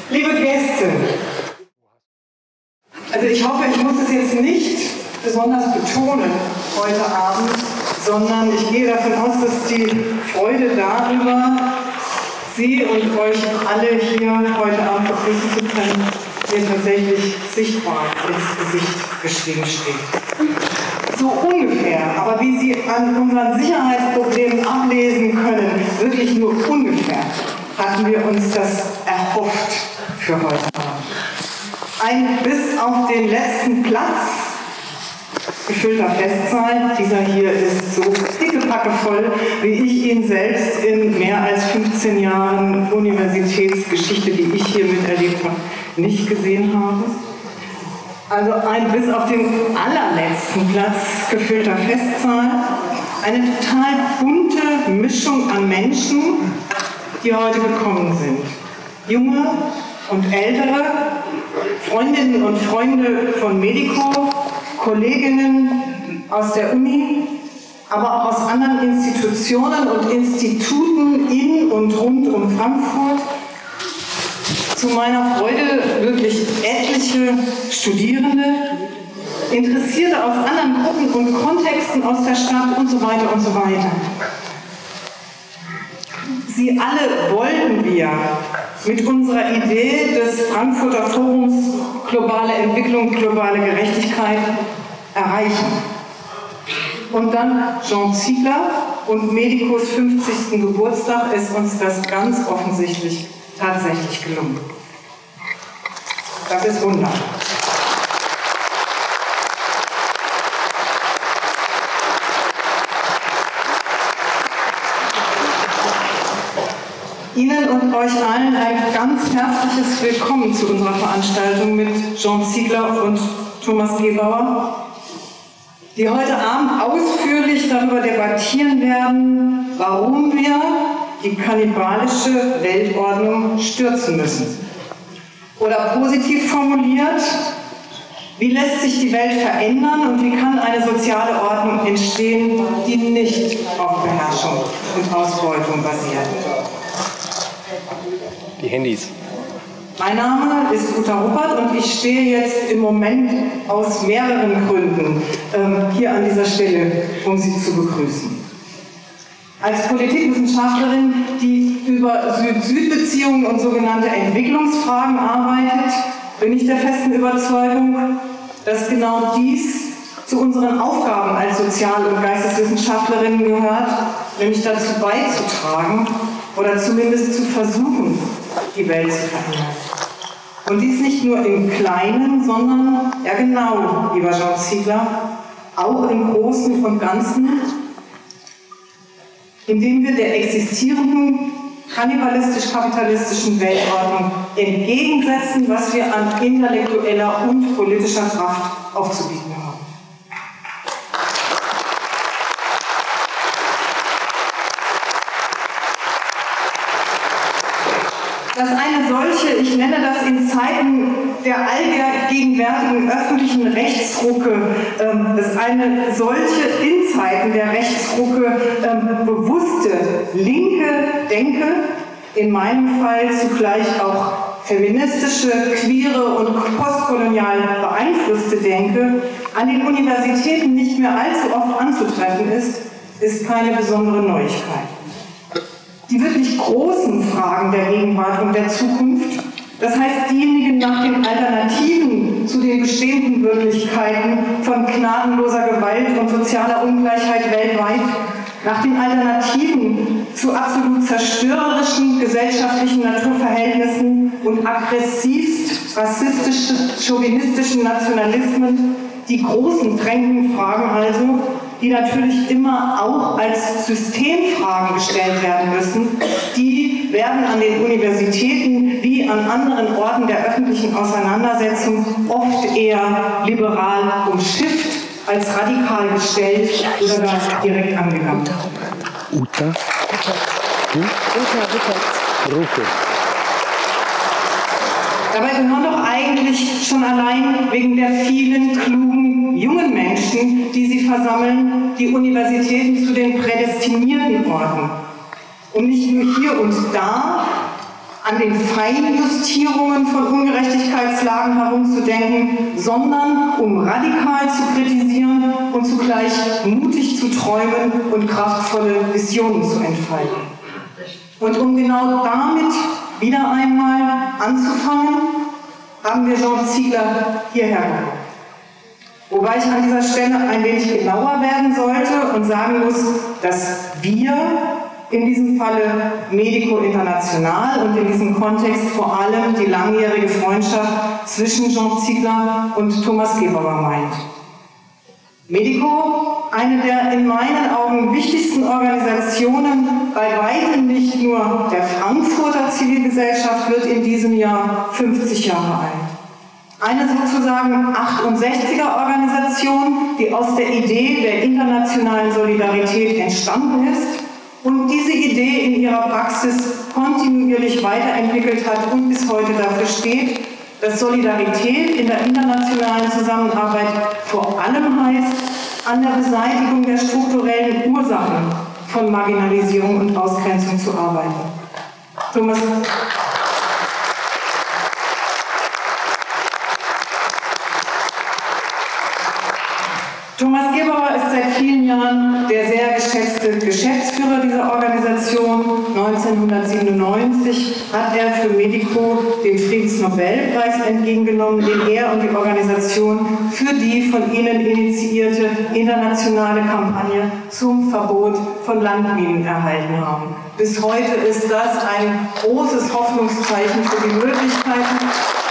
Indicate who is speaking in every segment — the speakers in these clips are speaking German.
Speaker 1: Liebe Gäste, also ich hoffe, ich muss es jetzt nicht besonders betonen heute Abend, sondern ich gehe davon aus, dass die Freude darüber, Sie und euch alle hier heute Abend begrüßen zu können, mir tatsächlich sichtbar ins Gesicht geschrieben steht. So ungefähr, aber wie Sie an unseren Sicherheitsproblemen ablesen können, wirklich nur ungefähr, hatten wir uns das erhofft für heute Abend. Ein bis auf den letzten Platz gefüllter Festsaal. Dieser hier ist so pickepacke voll, wie ich ihn selbst in mehr als 15 Jahren Universitätsgeschichte, die ich hier miterlebt habe, nicht gesehen habe. Also ein bis auf den allerletzten Platz gefüllter Festsaal. Eine total bunte Mischung an Menschen, die heute gekommen sind. Junge und ältere, Freundinnen und Freunde von Medico, Kolleginnen aus der Uni, aber auch aus anderen Institutionen und Instituten in und rund um Frankfurt. Zu meiner Freude wirklich etliche Studierende, Interessierte aus anderen Gruppen und Kontexten aus der Stadt und so weiter und so weiter. Sie alle wollten wir mit unserer Idee des Frankfurter Forums Globale Entwicklung, globale Gerechtigkeit erreichen. Und dann Jean Ziegler und Medicos 50. Geburtstag ist uns das ganz offensichtlich tatsächlich gelungen. Das ist Wunder. Ihnen und euch allen ein ganz herzliches Willkommen zu unserer Veranstaltung mit Jean Ziegler und Thomas Gebauer, die heute Abend ausführlich darüber debattieren werden, warum wir die kannibalische Weltordnung stürzen müssen. Oder positiv formuliert, wie lässt sich die Welt verändern und wie kann eine soziale Ordnung entstehen, die nicht auf Beherrschung und Ausbeutung basiert.
Speaker 2: Die Handys.
Speaker 1: Mein Name ist Uta Ruppert und ich stehe jetzt im Moment aus mehreren Gründen hier an dieser Stelle, um Sie zu begrüßen. Als Politikwissenschaftlerin, die über Süd-Süd-Beziehungen und sogenannte Entwicklungsfragen arbeitet, bin ich der festen Überzeugung, dass genau dies zu unseren Aufgaben als Sozial- und Geisteswissenschaftlerinnen gehört, nämlich dazu beizutragen oder zumindest zu versuchen, die Welt zu verändern. Und dies nicht nur im Kleinen, sondern, ja genau, lieber Jean Ziegler, auch im Großen und Ganzen, indem wir der existierenden kannibalistisch-kapitalistischen Weltordnung entgegensetzen, was wir an intellektueller und politischer Kraft aufzubieten haben. Dass eine solche, ich nenne das in Zeiten der allgegenwärtigen öffentlichen Rechtsrucke, dass eine solche in Zeiten der Rechtsrucke bewusste linke Denke, in meinem Fall zugleich auch feministische, queere und postkolonial beeinflusste Denke, an den Universitäten nicht mehr allzu oft anzutreffen ist keine besondere Neuigkeit. Die wirklich großen Fragen der Gegenwart und der Zukunft, das heißt diejenigen nach den Alternativen zu den bestehenden Wirklichkeiten von gnadenloser Gewalt und sozialer Ungleichheit weltweit, nach den Alternativen zu absolut zerstörerischen gesellschaftlichen Naturverhältnissen und aggressivst rassistisch-chauvinistischen Nationalismen, die großen drängenden Fragen also, die natürlich immer auch als Systemfragen gestellt werden müssen, die werden an den Universitäten wie an anderen Orten der öffentlichen Auseinandersetzung oft eher liberal umschifft als radikal gestellt oder gar direkt angegangen.
Speaker 2: Uta? Ruppert.
Speaker 1: Dabei gehören doch eigentlich schon allein wegen der vielen klugen jungen Menschen, die sie versammeln, die Universitäten zu den prädestinierten Orten, um nicht nur hier und da an den Feinjustierungen von Ungerechtigkeitslagen herumzudenken, sondern um radikal zu kritisieren und zugleich mutig zu träumen und kraftvolle Visionen zu entfalten. Und um genau damit wieder einmal anzufangen, haben wir Jean Ziegler hierher geholt. Wobei ich an dieser Stelle ein wenig genauer werden sollte und sagen muss, dass wir in diesem Falle Medico International und in diesem Kontext vor allem die langjährige Freundschaft zwischen Jean Ziegler und Thomas Gebauer meint. Medico, eine der in meinen Augen wichtigsten Organisationen, bei weitem nicht nur der Frankfurter Zivilgesellschaft, wird in diesem Jahr 50 Jahre alt. Eine sozusagen 68er-Organisation, die aus der Idee der internationalen Solidarität entstanden ist und diese Idee in ihrer Praxis kontinuierlich weiterentwickelt hat und bis heute dafür steht, dass Solidarität in der internationalen Zusammenarbeit vor allem heißt, an der Beseitigung der strukturellen Ursachen von Marginalisierung und Ausgrenzung zu arbeiten. Thomas Gebauer ist seit vielen Jahren der sehr geschätzte Geschäftsführer dieser Organisation. 1997 hat er für Medico den Friedensnobelpreis entgegengenommen, den er und die Organisation für die von ihnen initiierte internationale Kampagne zum Verbot von Landminen erhalten haben. Bis heute ist das ein großes Hoffnungszeichen für die Möglichkeiten,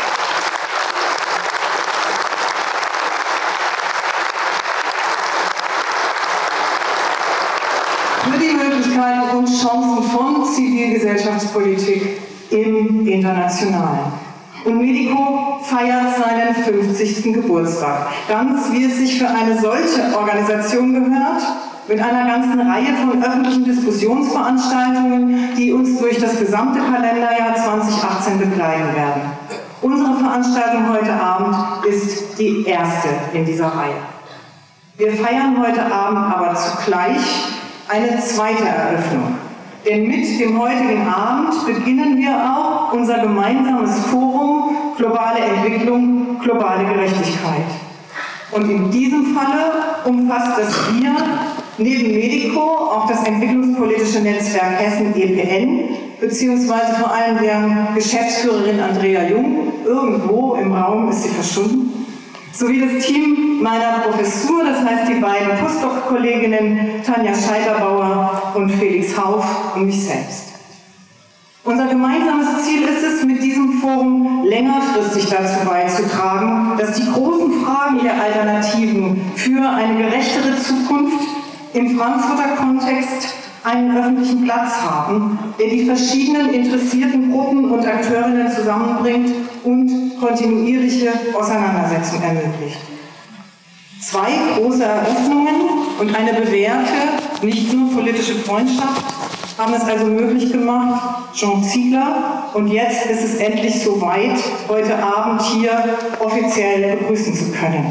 Speaker 1: und Chancen von Zivilgesellschaftspolitik im Internationalen. Und Medico feiert seinen 50. Geburtstag. Ganz wie es sich für eine solche Organisation gehört, mit einer ganzen Reihe von öffentlichen Diskussionsveranstaltungen, die uns durch das gesamte Kalenderjahr 2018 begleiten werden. Unsere Veranstaltung heute Abend ist die erste in dieser Reihe. Wir feiern heute Abend aber zugleich eine zweite Eröffnung. Denn mit dem heutigen Abend beginnen wir auch unser gemeinsames Forum Globale Entwicklung, globale Gerechtigkeit. Und in diesem Falle umfasst das Wir neben Medico auch das entwicklungspolitische Netzwerk Hessen EPN, beziehungsweise vor allem deren Geschäftsführerin Andrea Jung, irgendwo im Raum ist sie verschwunden, sowie das Team meiner Professur, das heißt die beiden Postdoc-Kolleginnen Tanja Scheiterbauer und Felix Hauf und mich selbst. Unser gemeinsames Ziel ist es, mit diesem Forum längerfristig dazu beizutragen, dass die großen Fragen der Alternativen für eine gerechtere Zukunft im Frankfurter Kontext einen öffentlichen Platz haben, der die verschiedenen interessierten Gruppen und Akteurinnen zusammenbringt und kontinuierliche Auseinandersetzung ermöglicht. Zwei große Eröffnungen und eine bewährte, nicht nur politische Freundschaft haben es also möglich gemacht, Jean Ziegler, und jetzt ist es endlich soweit, heute Abend hier offiziell begrüßen zu können.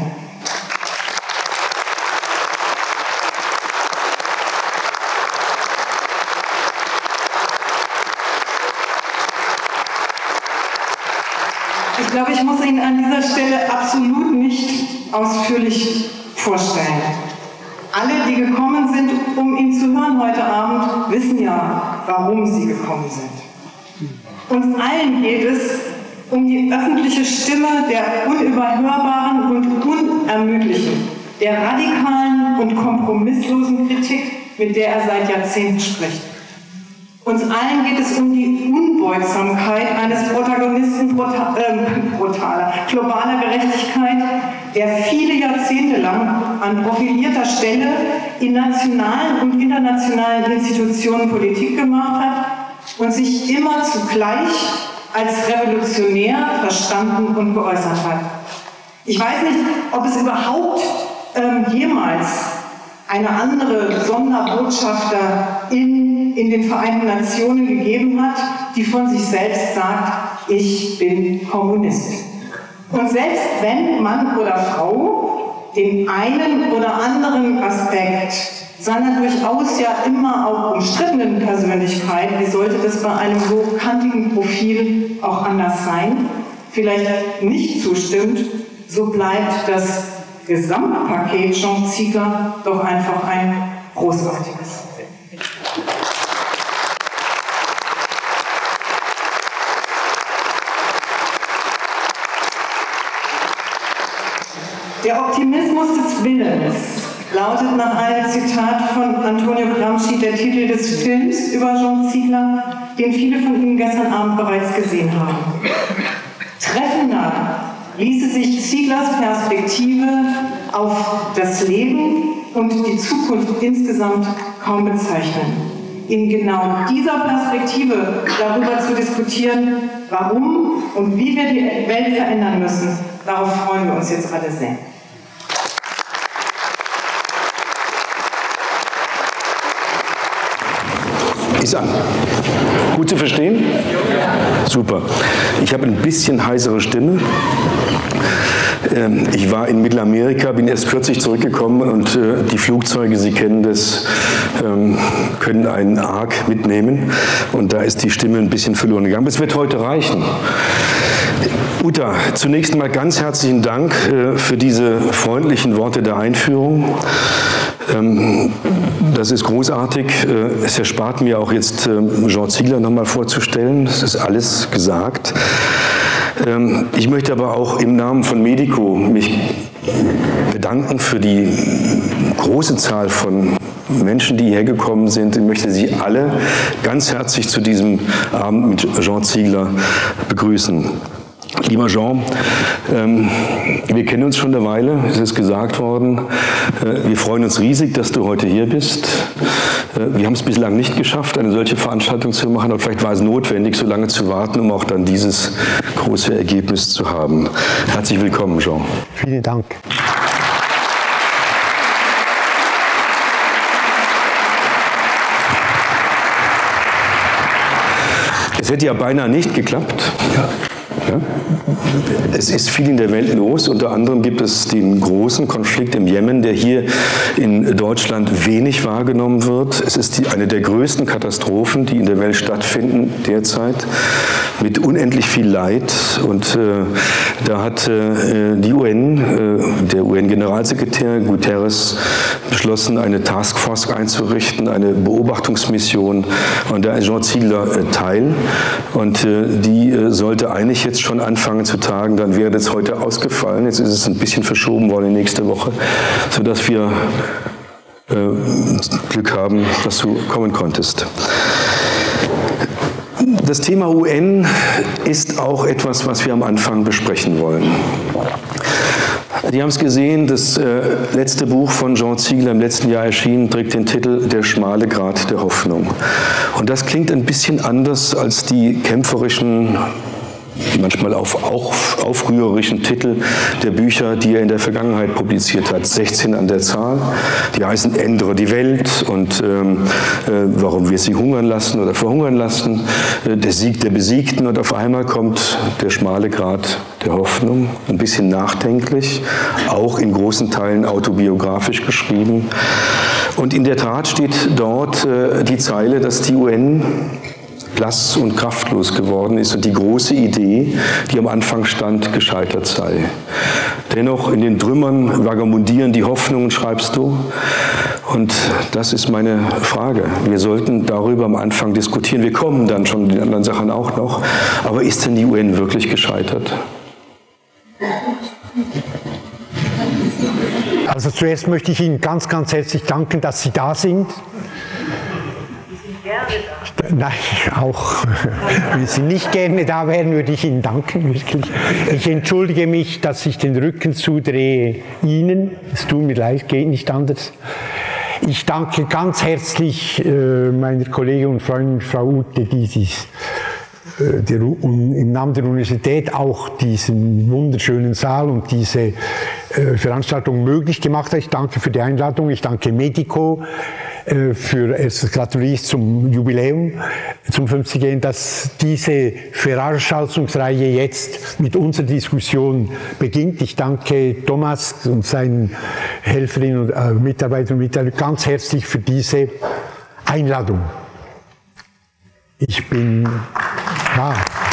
Speaker 1: Ich glaube, ich muss Ihnen an dieser Stelle absolut nicht ausführlich vorstellen. Alle, die gekommen sind, um ihn zu hören heute Abend, wissen ja, warum sie gekommen sind. Uns allen geht es um die öffentliche Stimme der unüberhörbaren und unermüdlichen, der radikalen und kompromisslosen Kritik, mit der er seit Jahrzehnten spricht. Uns allen geht es um die Unbeugsamkeit eines Protagonisten brutaler, globaler Gerechtigkeit, der viele Jahrzehnte lang an profilierter Stelle in nationalen und internationalen Institutionen Politik gemacht hat und sich immer zugleich als revolutionär verstanden und geäußert hat. Ich weiß nicht, ob es überhaupt jemals eine andere Sonderbotschafter in den Vereinten Nationen gegeben hat, die von sich selbst sagt, ich bin Kommunist. Und selbst wenn Mann oder Frau, den einen oder anderen Aspekt seiner durchaus ja immer auch umstrittenen Persönlichkeit, wie sollte das bei einem so kantigen Profil auch anders sein, vielleicht nicht zustimmt, so bleibt das Gesamtpaket Jean Ziegler doch einfach ein großartiges. Der Optimismus des Willens lautet nach einem Zitat von Antonio Gramsci der Titel des Films über Jean Ziegler, den viele von Ihnen gestern Abend bereits gesehen haben. Treffender ließe sich Zieglers Perspektive auf das Leben und die Zukunft insgesamt kaum bezeichnen. In genau dieser Perspektive darüber zu diskutieren, warum und wie wir die Welt verändern müssen, darauf freuen wir uns jetzt alle sehr.
Speaker 3: Ist an. Gut zu verstehen? Super. Ich habe ein bisschen heisere Stimme. Ich war in Mittelamerika, bin erst kürzlich zurückgekommen und die Flugzeuge, Sie kennen das, können einen arg mitnehmen und da ist die Stimme ein bisschen verloren gegangen. Aber es wird heute reichen. Uta, zunächst mal ganz herzlichen Dank für diese freundlichen Worte der Einführung. Das ist großartig. Es erspart mir auch jetzt, Jean Ziegler nochmal vorzustellen. Das ist alles gesagt. Ich möchte aber auch im Namen von Medico mich bedanken für die große Zahl von Menschen, die hierher gekommen sind. Ich möchte Sie alle ganz herzlich zu diesem Abend mit Jean Ziegler begrüßen. Lieber Jean, wir kennen uns schon eine Weile, es ist gesagt worden. Wir freuen uns riesig, dass du heute hier bist. Wir haben es bislang nicht geschafft, eine solche Veranstaltung zu machen, aber vielleicht war es notwendig, so lange zu warten, um auch dann dieses große Ergebnis zu haben. Herzlich willkommen, Jean.
Speaker 4: Vielen Dank.
Speaker 3: Es hätte ja beinahe nicht geklappt. Ja. Ja. Es ist viel in der Welt los. Unter anderem gibt es den großen Konflikt im Jemen, der hier in Deutschland wenig wahrgenommen wird. Es ist eine der größten Katastrophen, die in der Welt stattfinden derzeit, mit unendlich viel Leid. Und da hat die UN, der UN-Generalsekretär Guterres, beschlossen, eine Taskforce einzurichten, eine Beobachtungsmission. Und da ist Jean Ziegler Teil. Und die sollte eigentlich jetzt schon anfangen zu tagen, dann wäre das heute ausgefallen. Jetzt ist es ein bisschen verschoben worden in nächste Woche, sodass wir Glück haben, dass du kommen konntest. Das Thema UN ist auch etwas, was wir am Anfang besprechen wollen. Sie haben es gesehen, das letzte Buch von Jean Ziegler im letzten Jahr erschienen, trägt den Titel Der schmale Grat der Hoffnung. Und das klingt ein bisschen anders als die kämpferischen, manchmal auch aufrührerischen Titel der Bücher, die er in der Vergangenheit publiziert hat. 16 an der Zahl. Die heißen Ändere die Welt und warum wir sie hungern lassen oder verhungern lassen. Der Sieg der Besiegten, und auf einmal kommt der schmale Grat der Hoffnung. Ein bisschen nachdenklich, auch in großen Teilen autobiografisch geschrieben. Und in der Tat steht dort die Zeile, dass die UN blass und kraftlos geworden ist und die große Idee, die am Anfang stand, gescheitert sei. Dennoch in den Trümmern vagabundieren die Hoffnungen, schreibst du. Und das ist meine Frage. Wir sollten darüber am Anfang diskutieren. Wir kommen dann schon den anderen Sachen auch noch. Aber ist denn die UN wirklich gescheitert?
Speaker 4: Also zuerst möchte ich Ihnen ganz, ganz herzlich danken, dass Sie da sind. Nein, auch wenn Sie nicht gerne da wären, würde ich Ihnen danken, wirklich. Ich entschuldige mich, dass ich den Rücken zudrehe Ihnen. Es tut mir leid, geht nicht anders. Ich danke ganz herzlich meiner Kollegin und Freundin Frau Ute, die im Namen der Universität auch diesen wunderschönen Saal und diese Veranstaltung möglich gemacht hat. Ich danke für die Einladung, ich danke Medico. Erstens gratuliere ich zum Jubiläum, zum 50-Jährigen, dass diese Veranstaltungsreihe jetzt mit unserer Diskussion beginnt. Ich danke Thomas und seinen Helferinnen und Mitarbeitern und Mitarbeitern ganz herzlich für diese Einladung. Ich bin da.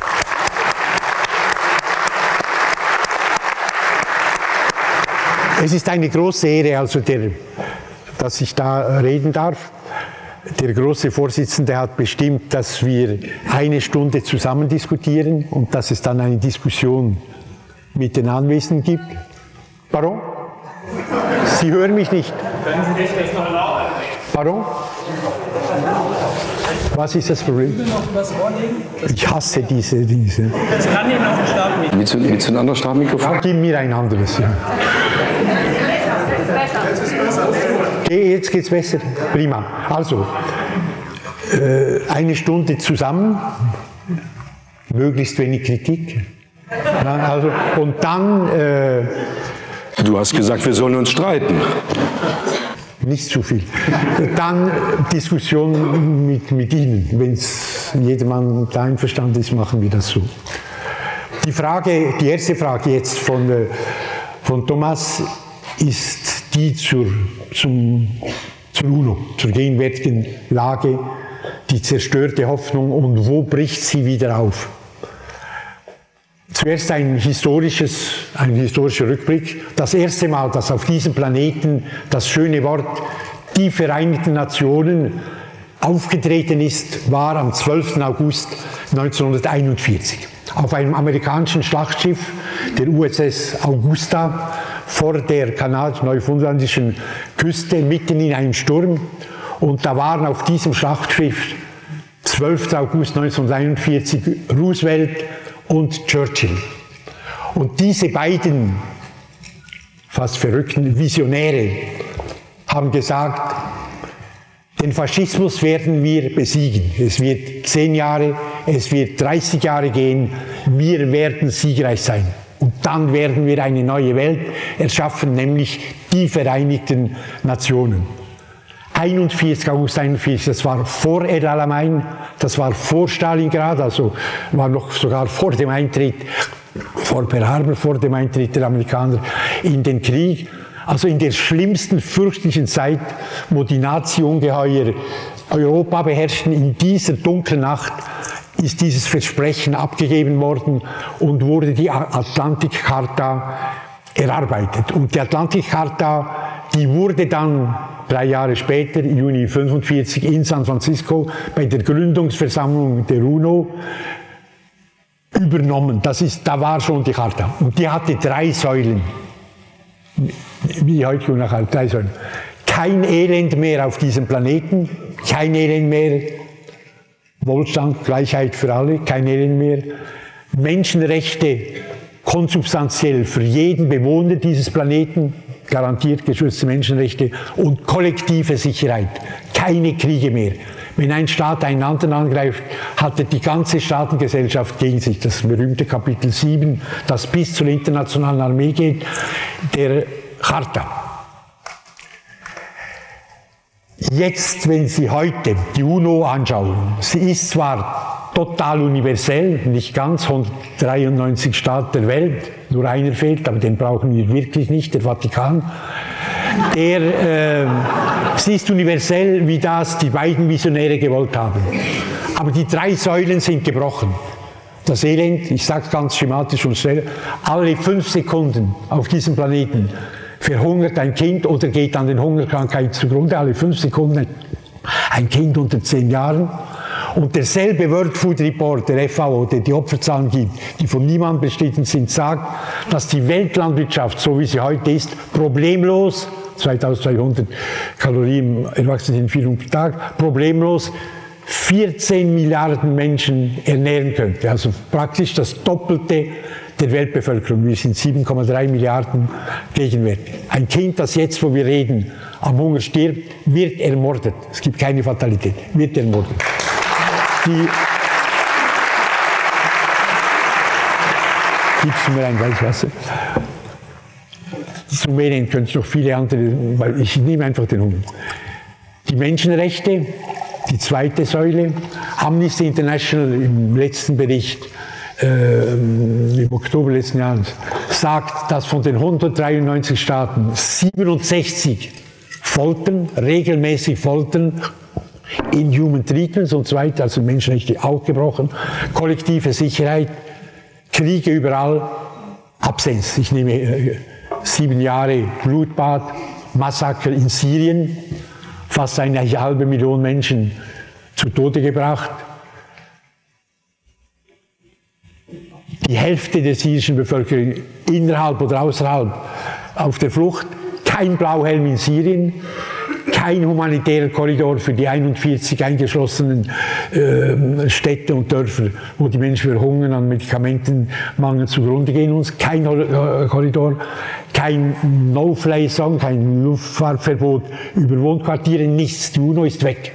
Speaker 4: Es ist eine große Ehre, also dass ich da reden darf. Der große Vorsitzende hat bestimmt, dass wir 1 Stunde zusammen diskutieren und dass es dann eine Diskussion mit den Anwesenden gibt. Warum? Sie hören mich nicht.
Speaker 5: Können Sie sich das noch erlauben?
Speaker 4: Warum? Was ist das Problem?
Speaker 5: Noch was vorlegen?
Speaker 4: Ich hasse diese.
Speaker 5: Das kann Ihnen auf den Stabmikrofon.
Speaker 3: Willst du ein anderes Stabmikrofon?
Speaker 4: Ja, gib mir ein anderes. Ja. Jetzt geht's besser. Prima. Also, 1 Stunde zusammen, möglichst wenig Kritik. Ja, also, und dann...
Speaker 3: Du hast gesagt, wir sollen uns streiten.
Speaker 4: Nicht zu viel. Dann Diskussion mit Ihnen. Wenn jedermann da einverstanden ist, machen wir das so. Die erste Frage jetzt von Thomas ist die zur UNO, zur gegenwärtigen Lage, die zerstörte Hoffnung und wo bricht sie wieder auf? Zuerst ein historischer Rückblick. Das erste Mal, dass auf diesem Planeten das schöne Wort die Vereinigten Nationen aufgetreten ist, war am 12. August 1941. Auf einem amerikanischen Schlachtschiff, der USS Augusta, vor der kanadisch-neufundländischen Küste, mitten in einem Sturm. Und da waren auf diesem Schlachtschiff 12. August 1941 Roosevelt und Churchill. Und diese beiden fast verrückten Visionäre haben gesagt, den Faschismus werden wir besiegen. Es wird 10 Jahre, es wird 30 Jahre gehen, wir werden siegreich sein. Und dann werden wir eine neue Welt erschaffen, nämlich die Vereinigten Nationen. 41, August 41, das war vor El Alamein, das war vor Stalingrad, also war noch sogar vor dem Eintritt, vor Pearl Harbor, vor dem Eintritt der Amerikaner in den Krieg. Also in der schlimmsten, fürchterlichen Zeit, wo die Nazi-Ungeheuer Europa beherrschten, in dieser dunklen Nacht ist dieses Versprechen abgegeben worden und wurde die Atlantikcharta erarbeitet. Und die Atlantikcharta, die wurde dann 3 Jahre später, Juni 1945, in San Francisco bei der Gründungsversammlung der UNO übernommen. Da war schon die Charta. Und die hatte 3 Säulen. Wie heute nachher, 3 Säulen. Kein Elend mehr auf diesem Planeten, kein Elend mehr, Wohlstand, Gleichheit für alle, kein Elend mehr, Menschenrechte konsubstanziell für jeden Bewohner dieses Planeten, garantiert geschützte Menschenrechte und kollektive Sicherheit, keine Kriege mehr. Wenn ein Staat einen anderen angreift, hat er die ganze Staatengesellschaft gegen sich. Das berühmte Kapitel 7, das bis zur internationalen Armee geht, der Charta. Jetzt, wenn Sie heute die UNO anschauen, sie ist zwar total universell, nicht ganz, 193 Staaten der Welt, nur einer fehlt, aber den brauchen wir wirklich nicht, der Vatikan. Sie ist universell, wie das die beiden Visionäre gewollt haben. Aber die 3 Säulen sind gebrochen. Das Elend, ich sage es ganz schematisch und schnell, alle 5 Sekunden auf diesem Planeten verhungert ein Kind oder geht an den Hungerkrankheiten zugrunde, alle 5 Sekunden ein Kind unter 10 Jahren. Und derselbe World Food Report der FAO, der die Opferzahlen gibt, die von niemandem bestritten sind, sagt, dass die Weltlandwirtschaft, so wie sie heute ist, problemlos, 2200 Kalorien im Erwachsenenentwicklung pro Tag, problemlos 14 Milliarden Menschen ernähren könnte. Also praktisch das Doppelte der Weltbevölkerung. Wir sind 7,3 Milliarden gegenwärtig. Ein Kind, das jetzt, wo wir reden, am Hunger stirbt, wird ermordet. Es gibt keine Fatalität, wird ermordet. Gibst du mir ein weißes Wasser? Zu Medien könnte es noch viele andere, weil ich nehme einfach den Hunger. Die Menschenrechte, die zweite Säule. Amnesty International im letzten Bericht im Oktober letzten Jahres sagt, dass von den 193 Staaten 67 foltern, regelmäßig foltern, Inhuman Treatments und so weiter, also Menschenrechte auch gebrochen, kollektive Sicherheit, Kriege überall, Absenz. Ich nehme 7 Jahre Blutbad, Massaker in Syrien, fast 1,5 Million Menschen zu Tode gebracht. Die Hälfte der syrischen Bevölkerung innerhalb oder außerhalb auf der Flucht, kein Blauhelm in Syrien, kein humanitärer Korridor für die 41 eingeschlossenen Städte und Dörfer, wo die Menschen verhungern, an Medikamentenmangel zugrunde gehen uns, kein Korridor, kein No-Fly-Zone, kein Luftfahrtverbot über Wohnquartiere, nichts, die UNO ist weg,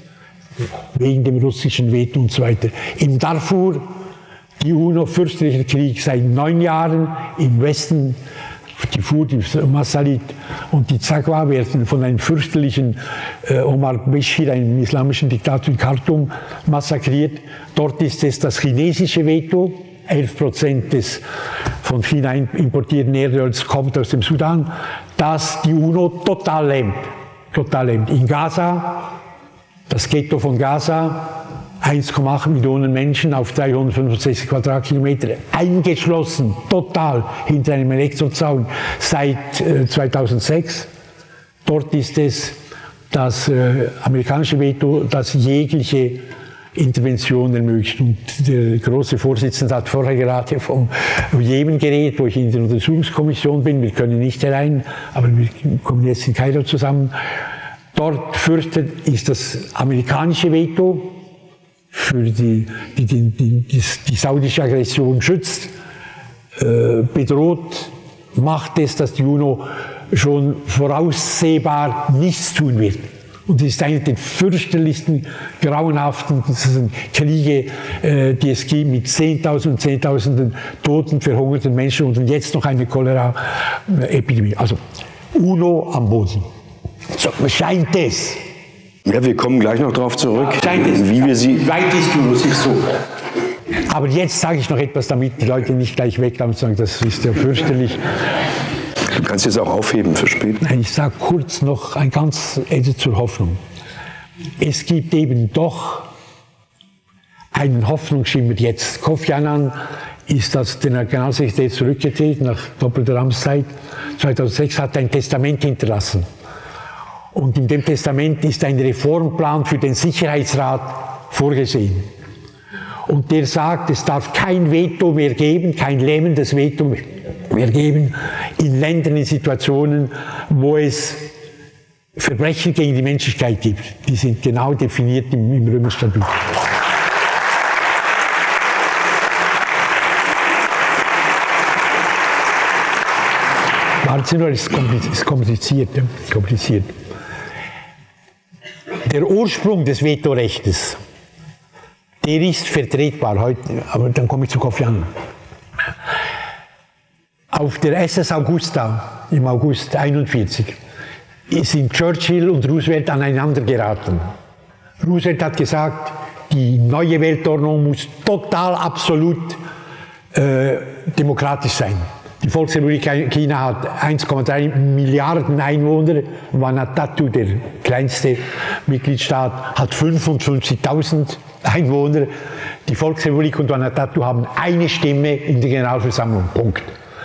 Speaker 4: wegen dem russischen Veto und so weiter. Im Darfur, die UNO, fürchterlicher Krieg seit 9 Jahren, im Westen, die Fur, die Masalit und die Zagwa werden von einem fürchterlichen Omar Bashir, einem islamischen Diktator in Khartoum, massakriert. Dort ist es das chinesische Veto. 11% des von China importierten Erdöls kommt aus dem Sudan, das die UNO total lähmt. Total lähmt. In Gaza, das Ghetto von Gaza, 1,8 Millionen Menschen auf 365 Quadratkilometer, eingeschlossen, total hinter einem Elektrozaun seit 2006. Dort ist es das amerikanische Veto, das jegliche Intervention ermöglicht. Und der große Vorsitzende hat vorher gerade vom Jemen geredet, wo ich in der Untersuchungskommission bin. Wir können nicht herein, aber wir kommen jetzt in Kairo zusammen. Dort fürchtet ist das amerikanische Veto, für die saudische Aggression schützt, bedroht, macht es, dass die UNO schon voraussehbar nichts tun wird. Und es ist einer der fürchterlichsten, grauenhaften Kriege, die es gibt, mit Zehntausenden und Zehntausenden toten, verhungerten Menschen und jetzt noch eine Cholera-Epidemie. Also UNO am Boden. So scheint es.
Speaker 3: Ja, wir kommen gleich noch darauf zurück,
Speaker 4: wie
Speaker 3: wir sie...
Speaker 4: Weit ist UNO, es ist so. Aber jetzt sage ich noch etwas, damit die Leute nicht gleich weglaufen und sagen, das ist ja fürchterlich.
Speaker 3: Du kannst jetzt auch aufheben für später.
Speaker 4: Nein, ich sage kurz noch ein ganz etwas zur Hoffnung. Es gibt eben doch einen Hoffnungsschimmer jetzt. Kofi Annan ist als der Generalsekretär zurückgetreten nach doppelter Amtszeit. 2006 hat er ein Testament hinterlassen. Und in dem Testament ist ein Reformplan für den Sicherheitsrat vorgesehen. Und der sagt, es darf kein Veto mehr geben, kein lähmendes Veto mehr geben in Ländern, in Situationen, wo es Verbrechen gegen die Menschlichkeit gibt. Die sind genau definiert im Römerstatut. Warten Sie nur, es ist kompliziert. Der Ursprung des Vetorechtes, der ist vertretbar heute, aber dann komme ich zu Kofi Annan. Auf der SS Augusta im August 1941 sind Churchill und Roosevelt aneinander geraten. Roosevelt hat gesagt, die neue Weltordnung muss total, absolut demokratisch sein. Die Volksrepublik China hat 1,3 Milliarden Einwohner. Vanuatu, der kleinste Mitgliedstaat, hat 55.000 Einwohner. Die Volksrepublik und Vanuatu haben eine Stimme in der Generalversammlung. Punkt.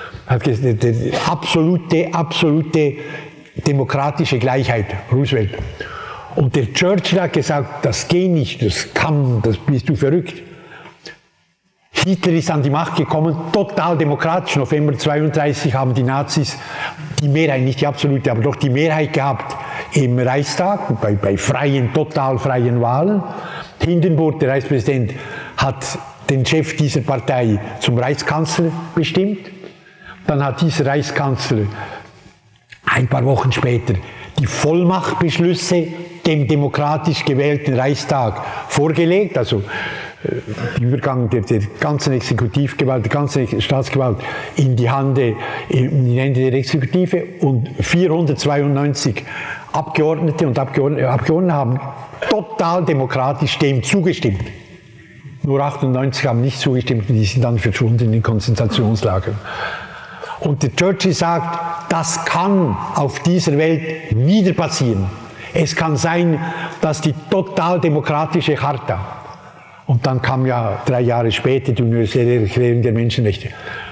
Speaker 4: Absolute demokratische Gleichheit, Roosevelt. Und der Churchill hat gesagt, das geht nicht, das bist du verrückt. Hitler ist an die Macht gekommen, total demokratisch. November 1932 haben die Nazis die Mehrheit, nicht die absolute, aber doch die Mehrheit gehabt im Reichstag, bei freien, total freien Wahlen. Hindenburg, der Reichspräsident, hat den Chef dieser Partei zum Reichskanzler bestimmt. Dann hat dieser Reichskanzler ein paar Wochen später die Vollmachtbeschlüsse dem demokratisch gewählten Reichstag vorgelegt, also Übergang der ganzen Exekutivgewalt, der ganzen Staatsgewalt in die Hände der Exekutive, und 492 Abgeordnete und Abgeordnete haben total demokratisch dem zugestimmt. Nur 98 haben nicht zugestimmt, die sind dann verschwunden in den Konzentrationslagern. Und der Churchill sagt, das kann auf dieser Welt wieder passieren. Es kann sein, dass die total demokratische Charta, und dann kam ja 3 Jahre später die universelle Erklärung der Menschenrechte,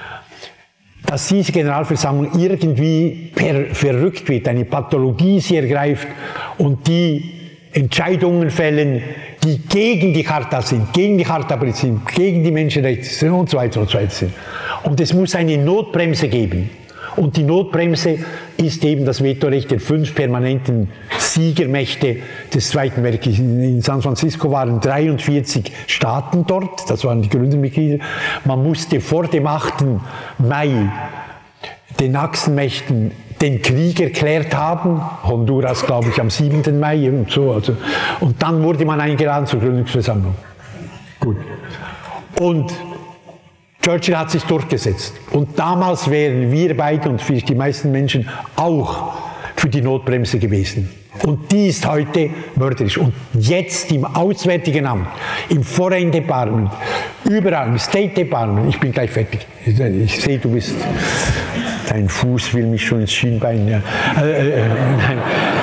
Speaker 4: dass diese Generalversammlung irgendwie verrückt wird, eine Pathologie sie ergreift und die Entscheidungen fällen, die gegen die Charta sind, gegen die Charta-Prinzipien, gegen die Menschenrechte und so weiter sind. Und es muss eine Notbremse geben. Und die Notbremse ist eben das Vetorecht der 5 permanenten Siegermächte des Zweiten Weltkriegs. In San Francisco waren 43 Staaten dort, das waren die Gründermitglieder. Man musste vor dem 8. Mai den Achsenmächten den Krieg erklärt haben, Honduras, glaube ich, am 7. Mai und so. Also. Und dann wurde man eingeladen zur Gründungsversammlung. Gut. Und Churchill hat sich durchgesetzt. Und damals wären wir beide und vielleicht die meisten Menschen auch für die Notbremse gewesen. Und die ist heute mörderisch. Und jetzt im Auswärtigen Amt, im Foreign Department, überall, im State Department, ich bin gleich fertig. Ich sehe, du bist, dein Fuß will mich schon ins Schienbein. Ja. Nein.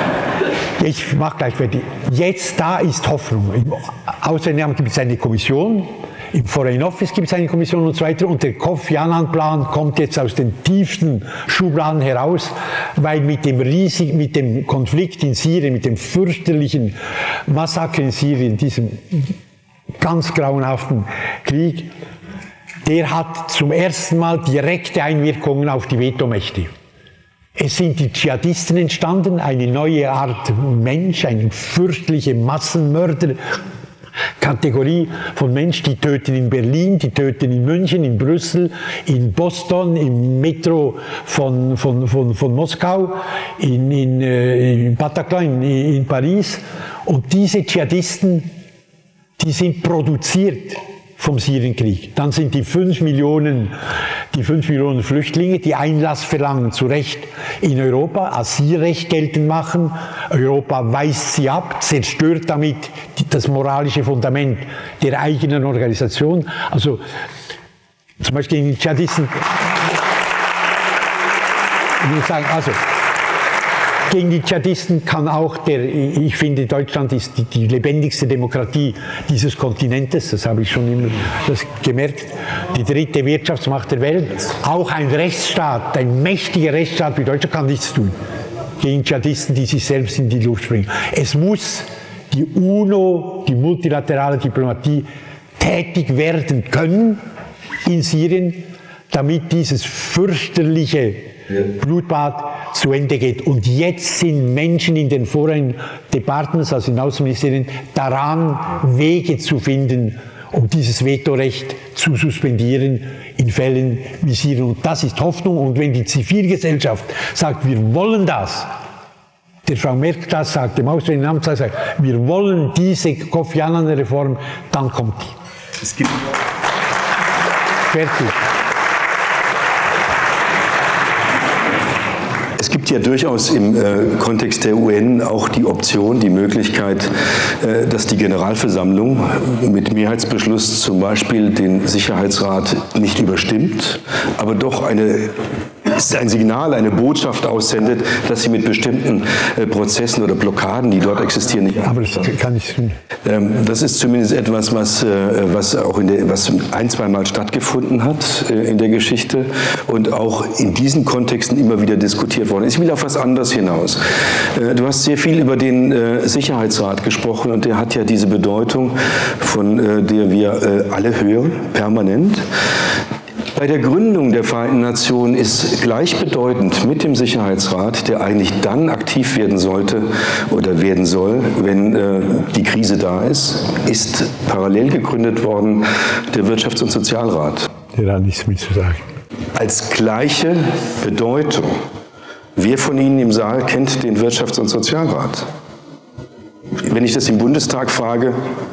Speaker 4: Ich mache gleich fertig. Jetzt, da ist Hoffnung. Im Auswärtigen Amt gibt es eine Kommission. Im Foreign Office gibt es eine Kommission und so weiter, und der Kofi Annan-Plan kommt jetzt aus den tiefsten Schubladen heraus, weil mit dem Konflikt in Syrien, mit dem fürchterlichen Massaker in Syrien, diesem ganz grauenhaften Krieg, der hat zum ersten Mal direkte Einwirkungen auf die Vetomächte. Es sind die Dschihadisten entstanden, eine neue Art Mensch, eine fürchterliche Massenmörder, Kategorie von Menschen, die töten in Berlin, die töten in München, in Brüssel, in Boston, im Metro von Moskau, in Bataclan, in Paris. Und diese Dschihadisten, die sind produziert vom Syrienkrieg. Dann sind die 5 Millionen Flüchtlinge, die Einlass verlangen, zu Recht in Europa, Asylrecht geltend machen. Europa weist sie ab, zerstört damit das moralische Fundament der eigenen Organisation. Also zum Beispiel in den Dschihadisten, ich will sagen, also gegen die Dschihadisten kann auch ich finde, Deutschland ist die lebendigste Demokratie dieses Kontinentes, das habe ich schon immer gemerkt, die 3. Wirtschaftsmacht der Welt. Auch ein Rechtsstaat, ein mächtiger Rechtsstaat wie Deutschland kann nichts tun gegen Dschihadisten, die sich selbst in die Luft springen. Es muss die UNO, die multilaterale Diplomatie, tätig werden können in Syrien, damit dieses fürchterliche Blutbad zu Ende geht. Und jetzt sind Menschen in den Foreign Departments, also in Außenministerien, daran, Wege zu finden, um dieses Vetorecht zu suspendieren in Fällen wie Syrien. Und das ist Hoffnung. Und wenn die Zivilgesellschaft sagt, wir wollen das, der Frau Merkel das sagt, dem Auswärtigen Amt sagt, wir wollen diese Kofi Annan-Reform, dann kommt die.
Speaker 3: Es gibt
Speaker 4: fertig.
Speaker 3: Es gibt ja durchaus im Kontext der UN auch die Option, die Möglichkeit, dass die Generalversammlung mit Mehrheitsbeschluss zum Beispiel den Sicherheitsrat nicht überstimmt, aber doch ein Signal, eine Botschaft aussendet, dass sie mit bestimmten Prozessen oder Blockaden, die dort existieren, nicht.
Speaker 4: Aber das kann ich tun.
Speaker 3: Das ist zumindest etwas, was auch was 1-2 Mal stattgefunden hat in der Geschichte und auch in diesen Kontexten immer wieder diskutiert worden ist. Ich will auf was anderes hinaus. Du hast sehr viel über den Sicherheitsrat gesprochen und der hat ja diese Bedeutung, von der wir alle hören, permanent. Bei der Gründung der Vereinten Nationen ist gleichbedeutend mit dem Sicherheitsrat, der eigentlich dann aktiv werden sollte oder werden soll, wenn die Krise da ist parallel gegründet worden der Wirtschafts- und Sozialrat.
Speaker 4: Der hat nichts mit zu sagen.
Speaker 3: Als gleiche Bedeutung. Wer von Ihnen im Saal kennt den Wirtschafts- und Sozialrat? Wenn ich das im Bundestag frage,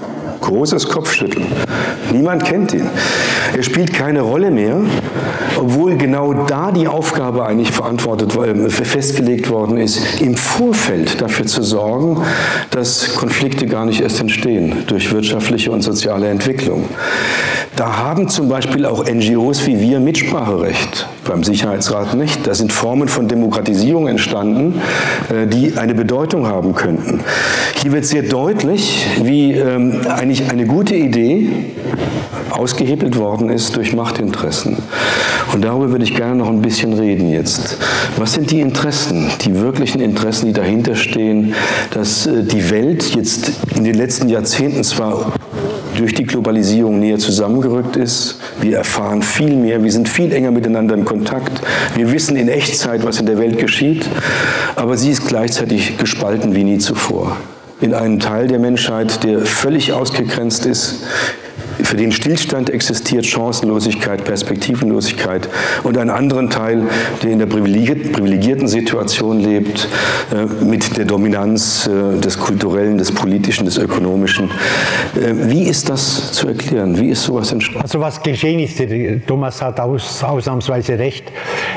Speaker 3: Großes Kopfschütteln. Niemand kennt ihn. Er spielt keine Rolle mehr, obwohl genau da die Aufgabe eigentlich festgelegt worden ist, im Vorfeld dafür zu sorgen, dass Konflikte gar nicht erst entstehen durch wirtschaftliche und soziale Entwicklung. Da haben zum Beispiel auch NGOs wie wir Mitspracherecht, beim Sicherheitsrat nicht. Da sind Formen von Demokratisierung entstanden, die eine Bedeutung haben könnten. Hier wird sehr deutlich, wie eigentlich eine gute Idee ausgehebelt worden ist durch Machtinteressen. Und darüber würde ich gerne noch ein bisschen reden jetzt. Was sind die Interessen, die wirklichen Interessen, die dahinter stehen, dass die Welt jetzt in den letzten Jahrzehnten zwar durch die Globalisierung näher zusammengerückt ist. Wir erfahren viel mehr, wir sind viel enger miteinander in Kontakt. Wir wissen in Echtzeit, was in der Welt geschieht, aber sie ist gleichzeitig gespalten wie nie zuvor. In einen Teil der Menschheit, der völlig ausgegrenzt ist, für den Stillstand existiert, Chancenlosigkeit, Perspektivenlosigkeit, und einen anderen Teil, der in der privilegierten Situation lebt, mit der Dominanz des Kulturellen, des Politischen, des Ökonomischen. Wie ist das zu erklären? Wie ist sowas entstanden?
Speaker 4: Also was geschehen ist, der Thomas hat ausnahmsweise recht.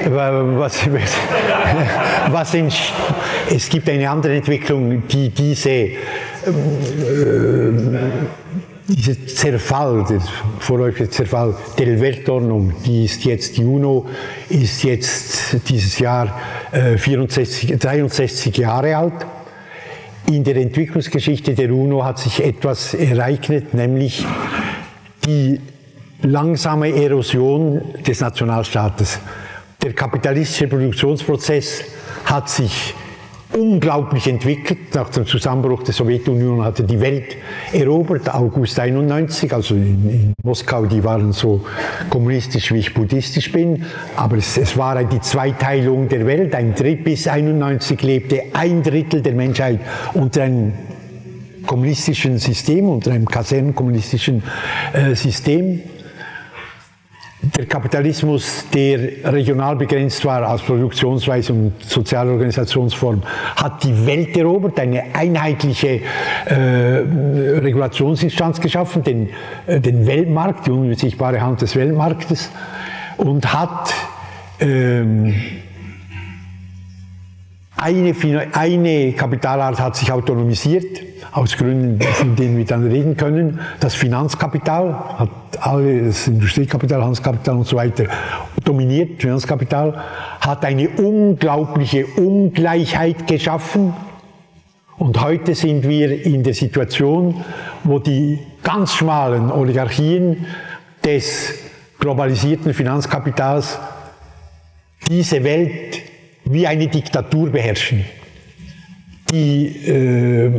Speaker 4: Es gibt eine andere Entwicklung, die dieser Zerfall, der vorläufige Zerfall der Weltordnung, die UNO ist jetzt dieses Jahr 63 Jahre alt. In der Entwicklungsgeschichte der UNO hat sich etwas ereignet, nämlich die langsame Erosion des Nationalstaates. Der kapitalistische Produktionsprozess hat sich unglaublich entwickelt. Nach dem Zusammenbruch der Sowjetunion hatte die Welt erobert, August 91, also in Moskau, die waren so kommunistisch, wie ich buddhistisch bin, aber es war die Zweiteilung der Welt. Bis 91 lebte ein Drittel der Menschheit unter einem kommunistischen System, unter einem kasernenkommunistischen System. Der Kapitalismus, der regional begrenzt war als Produktionsweise und soziale Organisationsform, hat die Welt erobert, eine einheitliche Regulationsinstanz geschaffen, den Weltmarkt, die unbesichtbare Hand des Weltmarktes, und hat eine Kapitalart hat sich autonomisiert, aus Gründen, von denen wir dann reden können. Das Finanzkapital hat das Industriekapital, Handelskapital und so weiter dominiert. Finanzkapital hat eine unglaubliche Ungleichheit geschaffen. Und heute sind wir in der Situation, wo die ganz schmalen Oligarchien des globalisierten Finanzkapitals diese Welt wie eine Diktatur beherrschen. Die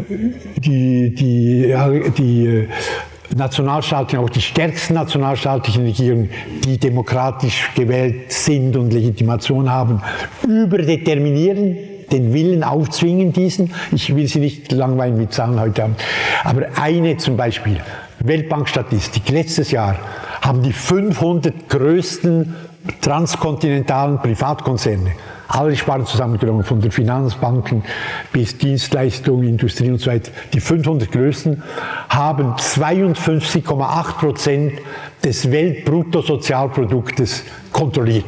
Speaker 4: Nationalstaaten, auch die stärksten nationalstaatlichen Regierungen, die demokratisch gewählt sind und Legitimation haben, überdeterminieren, den Willen aufzwingen diesen. Ich will Sie nicht langweilen mit Zahlen heute haben. Aber eine zum Beispiel, Weltbankstatistik, letztes Jahr haben die 500 größten transkontinentalen Privatkonzerne, alle Sparten zusammengenommen, von den Finanzbanken bis Dienstleistungen, Industrie und so weiter, die 500 größten, haben 52,8% des Weltbruttosozialproduktes kontrolliert.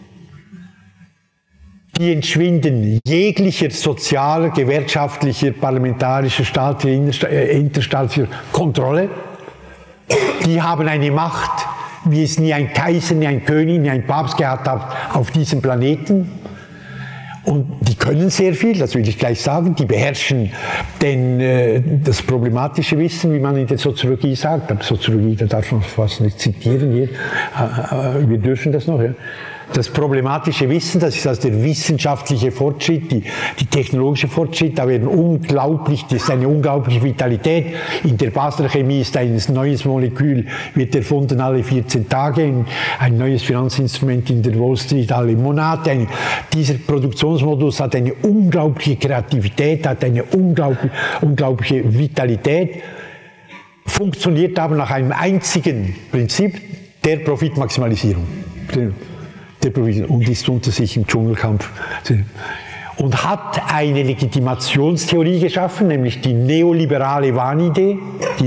Speaker 4: Die entschwinden jeglicher sozialer, gewerkschaftlicher, parlamentarischer, staatlicher, interstaatlicher Kontrolle. Die haben eine Macht, wie es nie ein Kaiser, nie ein König, nie ein Papst gehabt hat auf diesem Planeten. Und die können sehr viel, das will ich gleich sagen. Die beherrschen das problematische Wissen, wie man in der Soziologie sagt. Aber Soziologie, da darf man fast nicht zitieren hier. Wir dürfen das noch, ja. Das problematische Wissen, das ist also der wissenschaftliche Fortschritt, die technologische Fortschritt, da werden das ist eine unglaubliche Vitalität. In der Basler Chemie ist ein neues Molekül, wird erfunden alle 14 Tage, ein neues Finanzinstrument in der Wall Street alle Monate. Dieser Produktionsmodus hat eine unglaubliche Kreativität, hat eine unglaubliche Vitalität, funktioniert aber nach einem einzigen Prinzip, der Profitmaximalisierung. Und ist unter sich im Dschungelkampf. und hat eine Legitimationstheorie geschaffen, nämlich die neoliberale Wahnidee,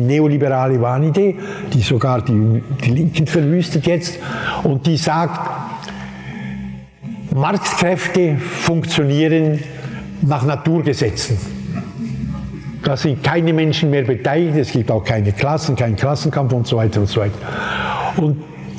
Speaker 4: die sogar die Linken verwüstet jetzt, und die sagt, Marktkräfte funktionieren nach Naturgesetzen. Da sind keine Menschen mehr beteiligt, es gibt auch keine Klassen, keinen Klassenkampf und so weiter und so weiter. Und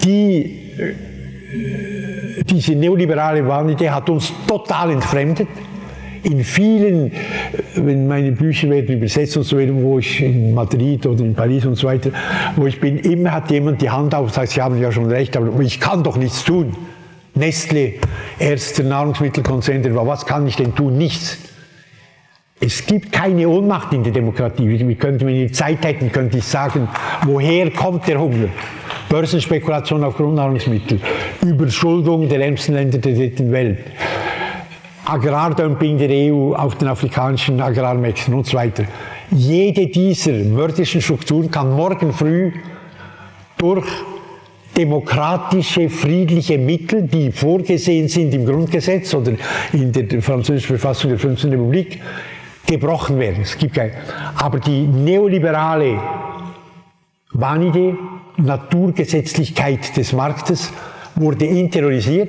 Speaker 4: diese neoliberale Wahnidee hat uns total entfremdet. In vielen, wenn meine Bücher werden übersetzt und so weiter, wo ich in Madrid oder in Paris und so weiter, wo ich bin, immer hat jemand die Hand auf und sagt, Sie haben ja schon recht, aber ich kann doch nichts tun. Nestle, erster Nahrungsmittelkonzern, was kann ich denn tun? Nichts. Es gibt keine Ohnmacht in der Demokratie. Wenn wir Zeit hätten, könnte ich sagen, woher kommt der Hunger? Börsenspekulation auf Grundnahrungsmittel, Überschuldung der ärmsten Länder der dritten Welt, Agrardumping der EU auf den afrikanischen Agrarmärkten und so weiter. Jede dieser mörderischen Strukturen kann morgen früh durch demokratische, friedliche Mittel, die vorgesehen sind im Grundgesetz oder in der französischen Verfassung der 15. Republik, gebrochen werden. Es gibt keine. Aber die neoliberale Wahnidee, Naturgesetzlichkeit des Marktes, wurde interiorisiert.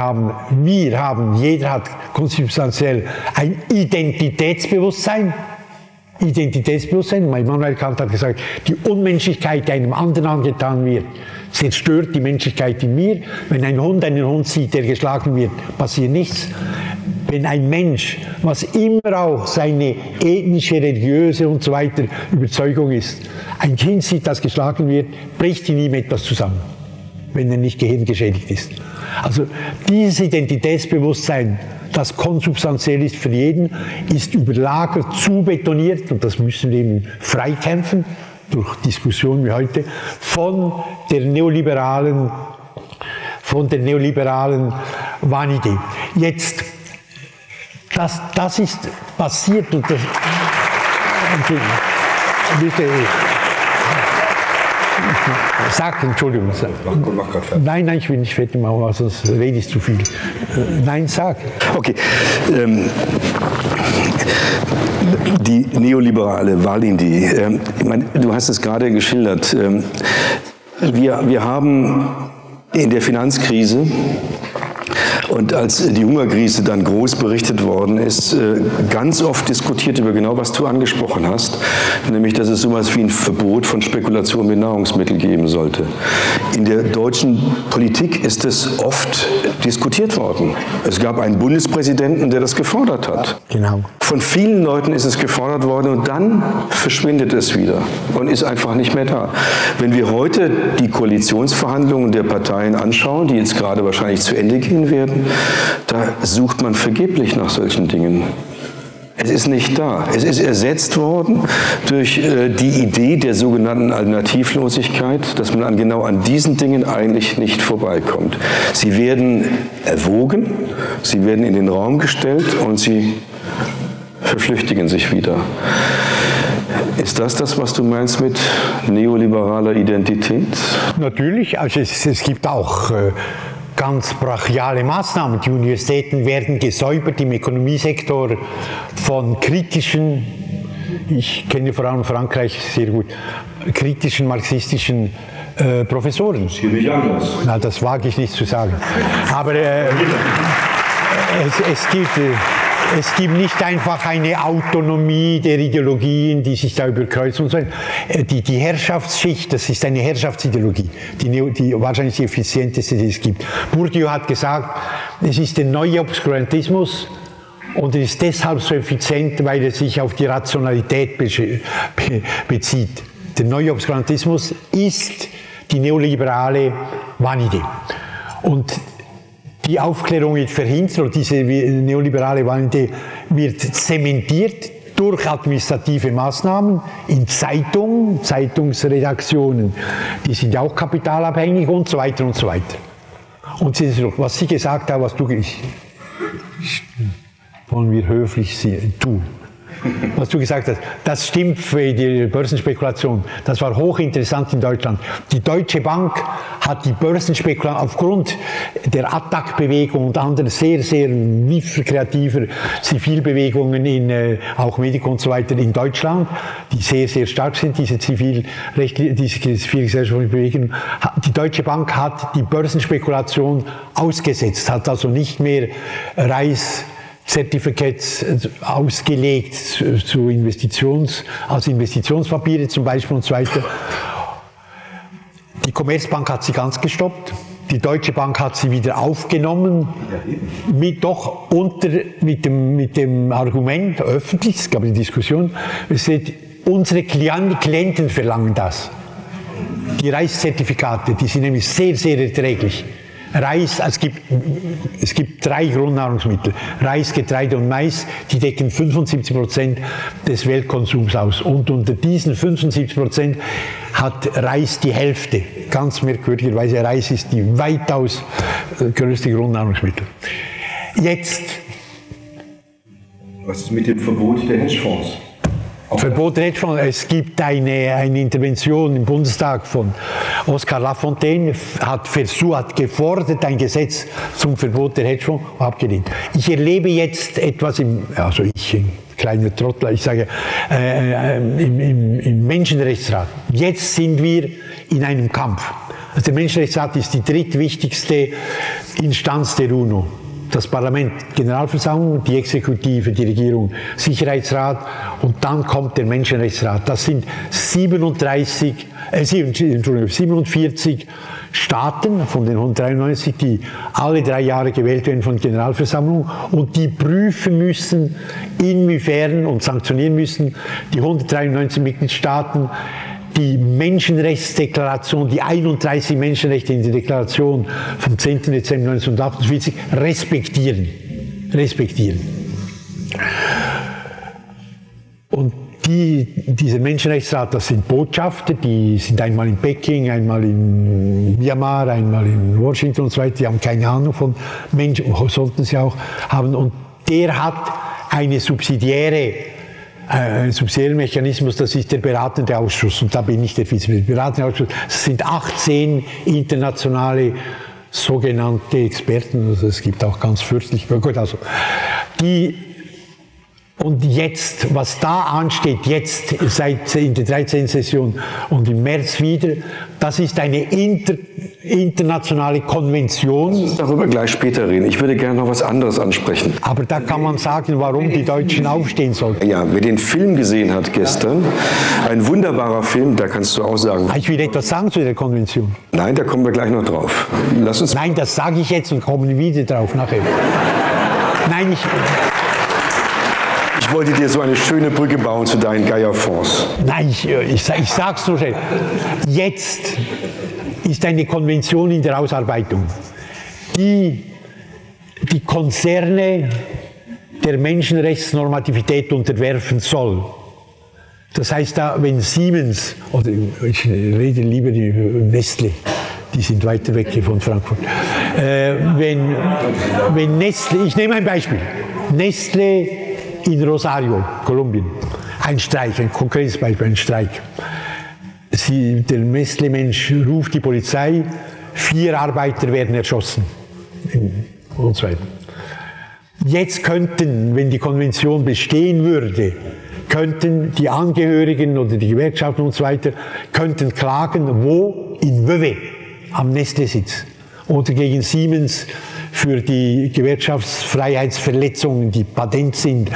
Speaker 4: Jeder hat konsubstanziell ein Identitätsbewusstsein. Immanuel Kant hat gesagt, die Unmenschlichkeit, die einem anderen angetan wird, zerstört die Menschlichkeit in mir. Wenn ein Hund einen Hund sieht, der geschlagen wird, passiert nichts. Wenn ein Mensch, was immer auch seine ethnische, religiöse und so weiter Überzeugung ist, ein Kind sieht, das geschlagen wird, bricht in ihm etwas zusammen, wenn er nicht gehirngeschädigt ist. Also dieses Identitätsbewusstsein, das konsubstanziell ist für jeden, ist überlagert, zubetoniert, und das müssen wir eben freikämpfen, durch Diskussionen wie heute, von der neoliberalen Wahnidee. Jetzt, das ist passiert, und das, bitte, sag, Entschuldigung.
Speaker 3: Mach grad fertig.
Speaker 4: Nein, ich will nicht fertig machen, sonst rede ich zu viel. Nein, sag.
Speaker 3: Okay. Die neoliberale Wahnidee, du hast es gerade geschildert. Wir haben in der Finanzkrise und als die Hungerkrise dann groß berichtet worden ist, ganz oft diskutiert über genau, was du angesprochen hast, nämlich, dass es sowas wie ein Verbot von Spekulation mit Nahrungsmitteln geben sollte. In der deutschen Politik ist es oft diskutiert worden. Es gab einen Bundespräsidenten, der das gefordert hat.
Speaker 4: Genau.
Speaker 3: Von vielen Leuten ist es gefordert worden und dann verschwindet es wieder und ist einfach nicht mehr da. Wenn wir heute die Koalitionsverhandlungen der Parteien anschauen, die jetzt gerade wahrscheinlich zu Ende gehen werden, da sucht man vergeblich nach solchen Dingen. Es ist nicht da. Es ist ersetzt worden durch die Idee der sogenannten Alternativlosigkeit, dass man genau an diesen Dingen eigentlich nicht vorbeikommt. Sie werden erwogen, sie werden in den Raum gestellt und sie verflüchtigen sich wieder. Ist das, was du meinst mit neoliberaler Identität?
Speaker 4: Natürlich, also es gibt auch ganz brachiale Maßnahmen. Die Universitäten werden gesäubert im Ökonomiesektor von kritischen, ich kenne vor allem Frankreich sehr gut, kritischen marxistischen Professoren.
Speaker 3: Hier nicht anders.
Speaker 4: Na, das wage ich nicht zu sagen. Aber es gibt nicht einfach eine Autonomie der Ideologien, die sich da überkreuzen und so. Die Herrschaftsschicht, das ist eine Herrschaftsideologie, die wahrscheinlich die effizienteste, die es gibt. Bourdieu hat gesagt, es ist der neue Obskurantismus und er ist deshalb so effizient, weil er sich auf die Rationalität bezieht. Der neue Obskurantismus ist die neoliberale Wahnidee. Und die Aufklärung wird verhindert, und diese neoliberale Wahnidee wird zementiert durch administrative Maßnahmen in Zeitungen, Zeitungsredaktionen. Die sind ja auch kapitalabhängig und so weiter und so weiter. Und was Sie gesagt haben, was du, wollen wir höflich tun. was du gesagt hast. Das stimmt für die Börsenspekulation. Das war hochinteressant in Deutschland. Die Deutsche Bank hat die Börsenspekulation aufgrund der Attac-Bewegung und anderer sehr, sehr kreativer Zivilbewegungen in auch Medico und so weiter in Deutschland, die sehr, sehr stark sind, diese zivilgesellschaftlichen Bewegungen. Die Deutsche Bank hat die Börsenspekulation ausgesetzt, hat also nicht mehr Reichszertifikats ausgelegt als Investitionspapiere zum Beispiel und so weiter. Die Commerzbank hat sie ganz gestoppt. Die Deutsche Bank hat sie wieder aufgenommen, mit dem Argument, öffentlich, es gab eine Diskussion, unsere Klienten verlangen das. Die Reichszertifikate, die sind nämlich sehr, sehr erträglich. Reis, es gibt 3 Grundnahrungsmittel, Reis, Getreide und Mais, die decken 75% des Weltkonsums aus. Und unter diesen 75% hat Reis die Hälfte. Ganz merkwürdigerweise, Reis ist die weitaus größte Grundnahrungsmittel. Jetzt.
Speaker 3: Was ist mit dem Verbot der Hedgefonds?
Speaker 4: Verbot der Hedgefonds. Es gibt eine Intervention im Bundestag von Oskar Lafontaine, hat gefordert, ein Gesetz zum Verbot der Hedgefonds, abgelehnt. Ich erlebe jetzt etwas ein kleiner Trottel, ich sage, im Menschenrechtsrat. Jetzt sind wir in einem Kampf. Also der Menschenrechtsrat ist die drittwichtigste Instanz der UNO. Das Parlament, Generalversammlung, die Exekutive, die Regierung, Sicherheitsrat und dann kommt der Menschenrechtsrat. Das sind 47 Staaten von den 193, die alle 3 Jahre gewählt werden von der Generalversammlung und die prüfen müssen, inwiefern und sanktionieren müssen die 193 Mitgliedstaaten die Menschenrechtsdeklaration, die 31 Menschenrechte in der Deklaration vom 10. Dezember 1948 respektieren. Und dieser Menschenrechtsrat, das sind Botschafter, die sind einmal in Peking, einmal in Myanmar, einmal in Washington und so weiter, die haben keine Ahnung von Menschen, sollten sie auch haben. Und der hat einen subsidiären Mechanismus, das ist der beratende Ausschuss. Und da bin ich der Vizepräsident. Der beratende Ausschuss, es sind 18 internationale sogenannte Experten, also es gibt auch ganz fürchterlich, gut, also und jetzt, was da ansteht, jetzt seit in der 13. Session und im März wieder, das ist eine internationale Konvention.
Speaker 3: Lass uns darüber gleich später reden. Ich würde gerne noch was anderes ansprechen.
Speaker 4: Aber da kann man sagen, warum die Deutschen aufstehen sollten.
Speaker 3: Ja, wer den Film gesehen hat gestern, ein wunderbarer Film, da kannst du auch sagen.
Speaker 4: Ich will etwas sagen zu der Konvention.
Speaker 3: Nein, da kommen wir gleich noch drauf. Lass uns.
Speaker 4: Nein, das sage ich jetzt und kommen wieder drauf nachher. Nein,
Speaker 3: Ich wollte dir so eine schöne Brücke bauen zu deinen Geierfonds.
Speaker 4: Nein, ich sag's nur schnell. Jetzt ist eine Konvention in der Ausarbeitung, die die Konzerne der Menschenrechtsnormativität unterwerfen soll. Das heißt, wenn Siemens, oder ich rede lieber über Nestlé, die sind weiter weg hier von Frankfurt, wenn Nestlé, ich nehme ein Beispiel, Nestlé in Rosario, Kolumbien, ein Streik, ein konkretes Beispiel, ein Streik. Der Nestlé-Mensch ruft die Polizei, 4 Arbeiter werden erschossen und so weiter. Jetzt könnten, wenn die Konvention bestehen würde, könnten die Angehörigen oder die Gewerkschaften und so weiter, könnten klagen, wo? In Vevey, am Nestlé-Sitz. Oder gegen Siemens für die Gewerkschaftsfreiheitsverletzungen, die patent sind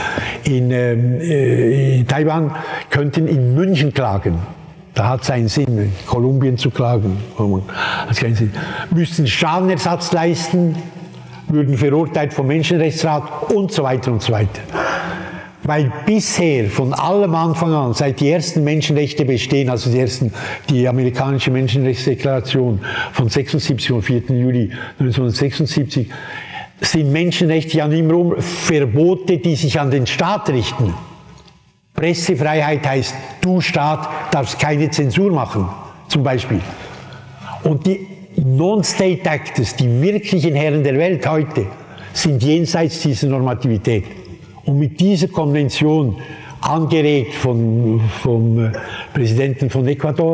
Speaker 4: in Taiwan, könnten in München klagen. Da hat es einen Sinn, in Kolumbien zu klagen. Hat keinen Sinn. Müssten Schadenersatz leisten, würden verurteilt vom Menschenrechtsrat und so weiter und so weiter. Weil bisher von allem Anfang an, seit die ersten Menschenrechte bestehen, also die amerikanische Menschenrechtsdeklaration von 76, vom 4. Juli 1976, sind Menschenrechte ja immer Verbote, die sich an den Staat richten. Pressefreiheit heißt, du Staat darfst keine Zensur machen, zum Beispiel. Und die Non-State Actors, die wirklichen Herren der Welt heute, sind jenseits dieser Normativität. Und mit dieser Konvention angeregt vom Präsidenten von Ecuador.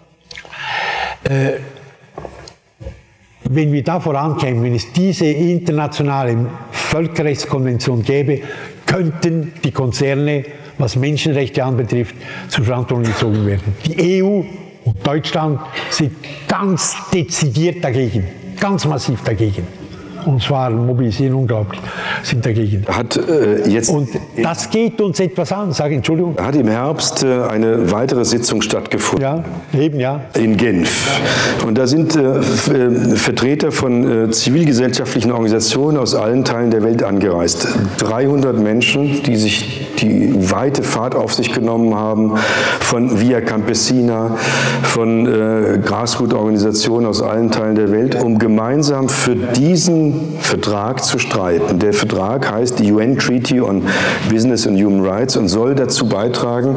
Speaker 4: Wenn wir da vorankämen, wenn es diese internationale Völkerrechtskonvention gäbe, könnten die Konzerne, was Menschenrechte anbetrifft, zur Verantwortung gezogen werden. Die EU und Deutschland sind ganz dezidiert dagegen, ganz massiv dagegen. Und zwar mobilisieren unglaublich, sind dagegen. Und das geht uns etwas an, sage Entschuldigung.
Speaker 3: Hat im Herbst eine weitere Sitzung stattgefunden.
Speaker 4: Ja, eben, ja.
Speaker 3: In Genf. Und da sind Vertreter von zivilgesellschaftlichen Organisationen aus allen Teilen der Welt angereist. 300 Menschen, die sich die weite Fahrt auf sich genommen haben, von Via Campesina, von Grassroot-Organisationen aus allen Teilen der Welt, um gemeinsam für diesen Vertrag zu streiten. Der Vertrag heißt die UN Treaty on Business and Human Rights und soll dazu beitragen,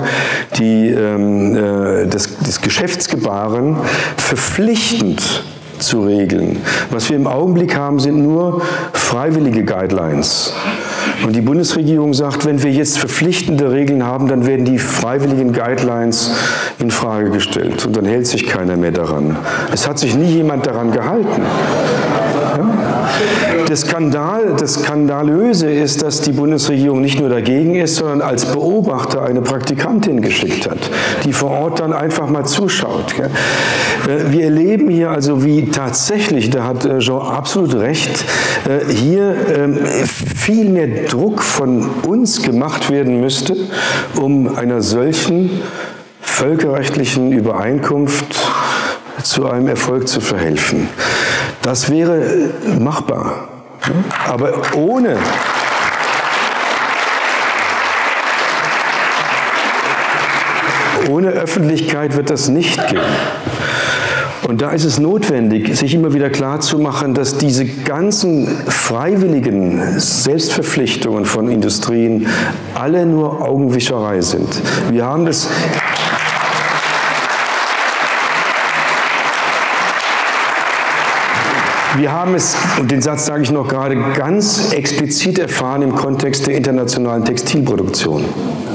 Speaker 3: das Geschäftsgebaren verpflichtend zu regeln. Was wir im Augenblick haben, sind nur freiwillige Guidelines. Und die Bundesregierung sagt, wenn wir jetzt verpflichtende Regeln haben, dann werden die freiwilligen Guidelines in Frage gestellt. Und dann hält sich keiner mehr daran. Es hat sich nie jemand daran gehalten. Ja? Das Skandalöse ist, dass die Bundesregierung nicht nur dagegen ist, sondern als Beobachter eine Praktikantin geschickt hat, die vor Ort dann einfach mal zuschaut. Wir erleben hier also, wie tatsächlich, da hat Jean absolut recht, hier viel mehr Druck von uns gemacht werden müsste, um einer solchen völkerrechtlichen Übereinkunft zu einem Erfolg zu verhelfen. Das wäre machbar, aber ohne Öffentlichkeit wird das nicht gehen. Und da ist es notwendig, sich immer wieder klarzumachen, dass diese ganzen freiwilligen Selbstverpflichtungen von Industrien alle nur Augenwischerei sind. Wir haben das und den Satz sage ich noch gerade, ganz explizit erfahren im Kontext der internationalen Textilproduktion.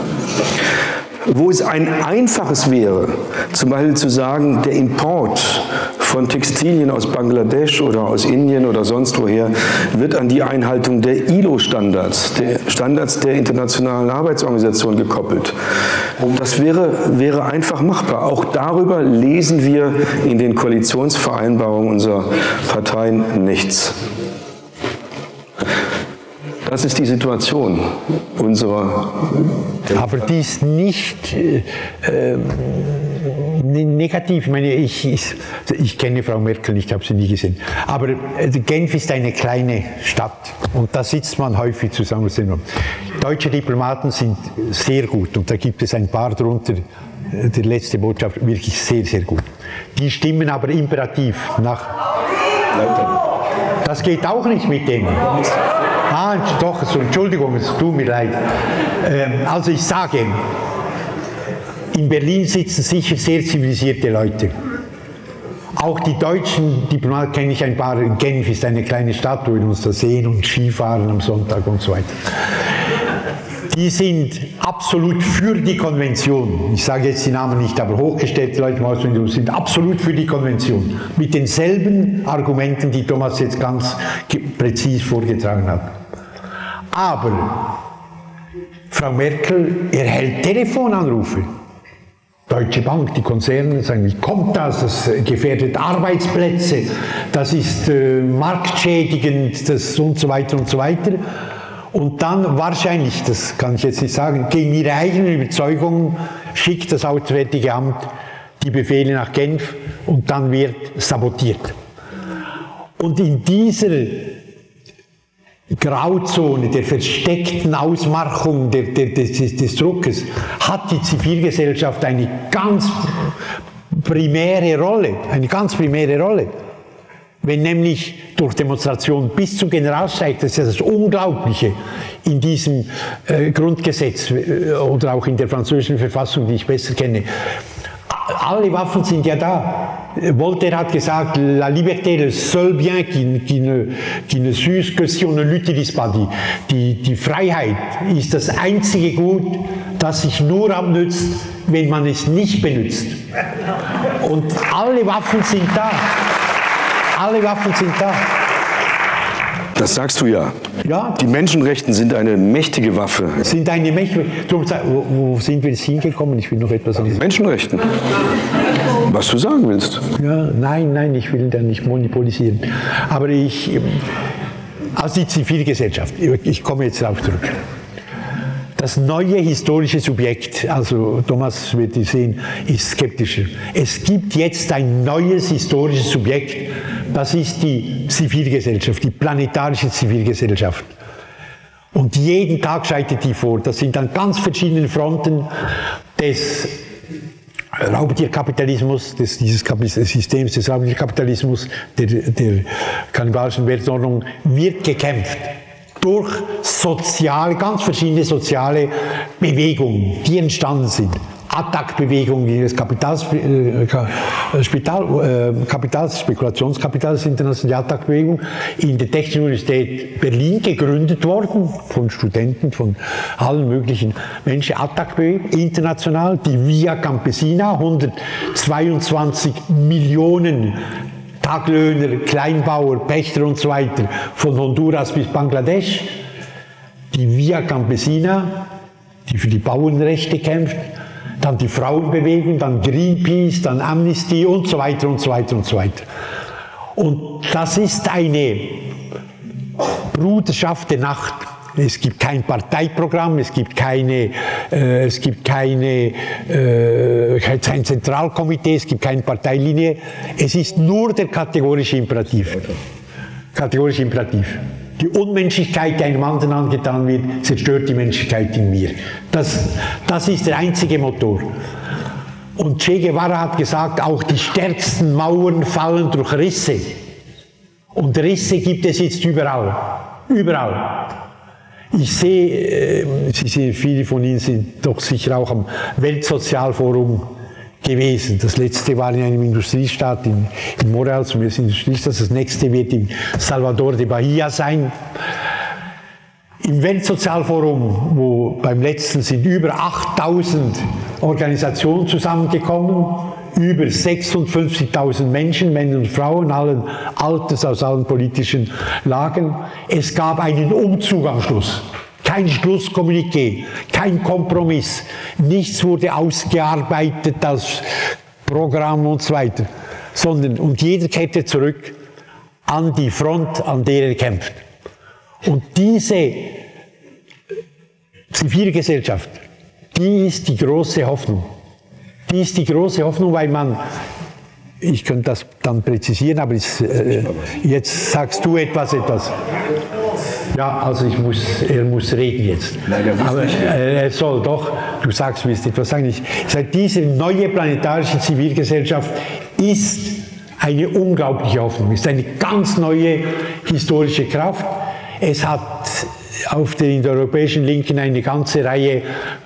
Speaker 3: Wo es ein einfaches wäre, zum Beispiel zu sagen, der Import von Textilien aus Bangladesch oder aus Indien oder sonst woher wird an die Einhaltung der ILO-Standards, der Standards der Internationalen Arbeitsorganisation gekoppelt. Das wäre einfach machbar. Auch darüber lesen wir in den Koalitionsvereinbarungen unserer Parteien nichts. Das ist die Situation unserer.
Speaker 4: Aber die ist nicht negativ. Ich meine, ich kenne Frau Merkel nicht, ich habe sie nie gesehen. Aber Genf ist eine kleine Stadt und da sitzt man häufig zusammen. Deutsche Diplomaten sind sehr gut und da gibt es ein paar drunter. Die letzte Botschaft wirklich sehr, sehr gut. Die stimmen aber imperativ nach. Das geht auch nicht mit dem. Doch, so, Entschuldigung, es tut mir leid. Also ich sage, in Berlin sitzen sicher sehr zivilisierte Leute. Auch die deutschen Diplomaten kenne ich ein paar. Genf ist eine kleine Stadt, wo wir uns da sehen und Skifahren am Sonntag und so weiter. Die sind absolut für die Konvention. Ich sage jetzt die Namen nicht, aber hochgestellte Leute sind absolut für die Konvention. Mit denselben Argumenten, die Thomas jetzt ganz präzise vorgetragen hat. Aber Frau Merkel erhält Telefonanrufe. Deutsche Bank, die Konzerne sagen, wie kommt das? Das gefährdet Arbeitsplätze, das ist marktschädigend, das und so weiter und so weiter. Und dann wahrscheinlich, das kann ich jetzt nicht sagen, gegen ihre eigenen Überzeugungen schickt das Auswärtige Amt die Befehle nach Genf und dann wird sabotiert. Und in dieser Grauzone der versteckten Ausmachung des Druckes hat die Zivilgesellschaft eine ganz primäre Rolle, Wenn nämlich durch Demonstration bis zum Generalstreik, das ist ja das Unglaubliche in diesem Grundgesetz oder auch in der französischen Verfassung, die ich besser kenne, alle Waffen sind ja da. Voltaire hat gesagt, la liberté est le seul bien qui ne s'use que si on ne l'utilise pas. Die Freiheit ist das einzige Gut, das sich nur abnützt, wenn man es nicht benutzt. Und alle Waffen sind da. Alle Waffen sind da.
Speaker 3: Das sagst du ja.
Speaker 4: Ja.
Speaker 3: Die Menschenrechte sind eine mächtige Waffe.
Speaker 4: Sind eine mächtige. Wo sind wir jetzt hingekommen? Ich will noch etwas sagen.
Speaker 3: Menschenrechten. Was du sagen willst.
Speaker 4: Ja, nein, ich will da nicht monopolisieren. Aber also die Zivilgesellschaft, ich komme jetzt darauf zurück. Das neue historische Subjekt, also Thomas wird sehen, ist skeptischer. Es gibt jetzt ein neues historisches Subjekt, das ist die Zivilgesellschaft, die planetarische Zivilgesellschaft. Und jeden Tag schreitet die vor. Das sind an ganz verschiedenen Fronten des Raubtierkapitalismus, dieses Systems des Raubtierkapitalismus, der kannibalischen Weltordnung, wird gekämpft. Durch ganz verschiedene soziale Bewegungen, die entstanden sind. Attac-Bewegung gegen das Spekulationskapital ist international, die Attac-Bewegung in der Technischen Universität Berlin gegründet worden, von Studenten, von allen möglichen Menschen. Attac-Bewegung, international, die Via Campesina, 122 Millionen Taglöhner, Kleinbauer, Pächter und so weiter, von Honduras bis Bangladesch. Die Via Campesina, die für die Bauernrechte kämpft, dann die Frauenbewegung, dann Greenpeace, dann Amnesty und so weiter und so weiter und so weiter. Und das ist eine Bruderschaft der Nacht. Es gibt kein Parteiprogramm, es gibt kein Zentralkomitee, es gibt keine Parteilinie. Es ist nur der kategorische Imperativ. Kategorische Imperativ. Die Unmenschlichkeit, die einem anderen angetan wird, zerstört die Menschlichkeit in mir. Das ist der einzige Motor. Und Che Guevara hat gesagt, auch die stärksten Mauern fallen durch Risse. Und Risse gibt es jetzt überall. Überall. Ich sehe, viele von Ihnen sind doch sicher auch am Weltsozialforum gewesen. Das letzte war in einem Industriestaat in Montreal, zum ersten Industriestaat. Das nächste wird in Salvador de Bahia sein. Im Weltsozialforum, wo beim letzten sind über 8000 Organisationen zusammengekommen, über 56.000 Menschen, Männer und Frauen, allen Alters, aus allen politischen Lagen. Es gab einen Umzug am Schluss. Kein Schlusskommuniqué, kein Kompromiss. Nichts wurde ausgearbeitet als Programm und so weiter. Und jeder kehrte zurück an die Front, an der er kämpft. Und diese Zivilgesellschaft, die ist die große Hoffnung. Die ist die große Hoffnung, weil ich könnte das dann präzisieren, aber jetzt sagst du etwas. Ja, also er muss reden jetzt. Nein, aber er soll doch, du wirst etwas sagen. Diese neue planetarische Zivilgesellschaft ist eine unglaubliche Hoffnung, ist eine ganz neue historische Kraft. Es hat in der europäischen Linken eine ganze Reihe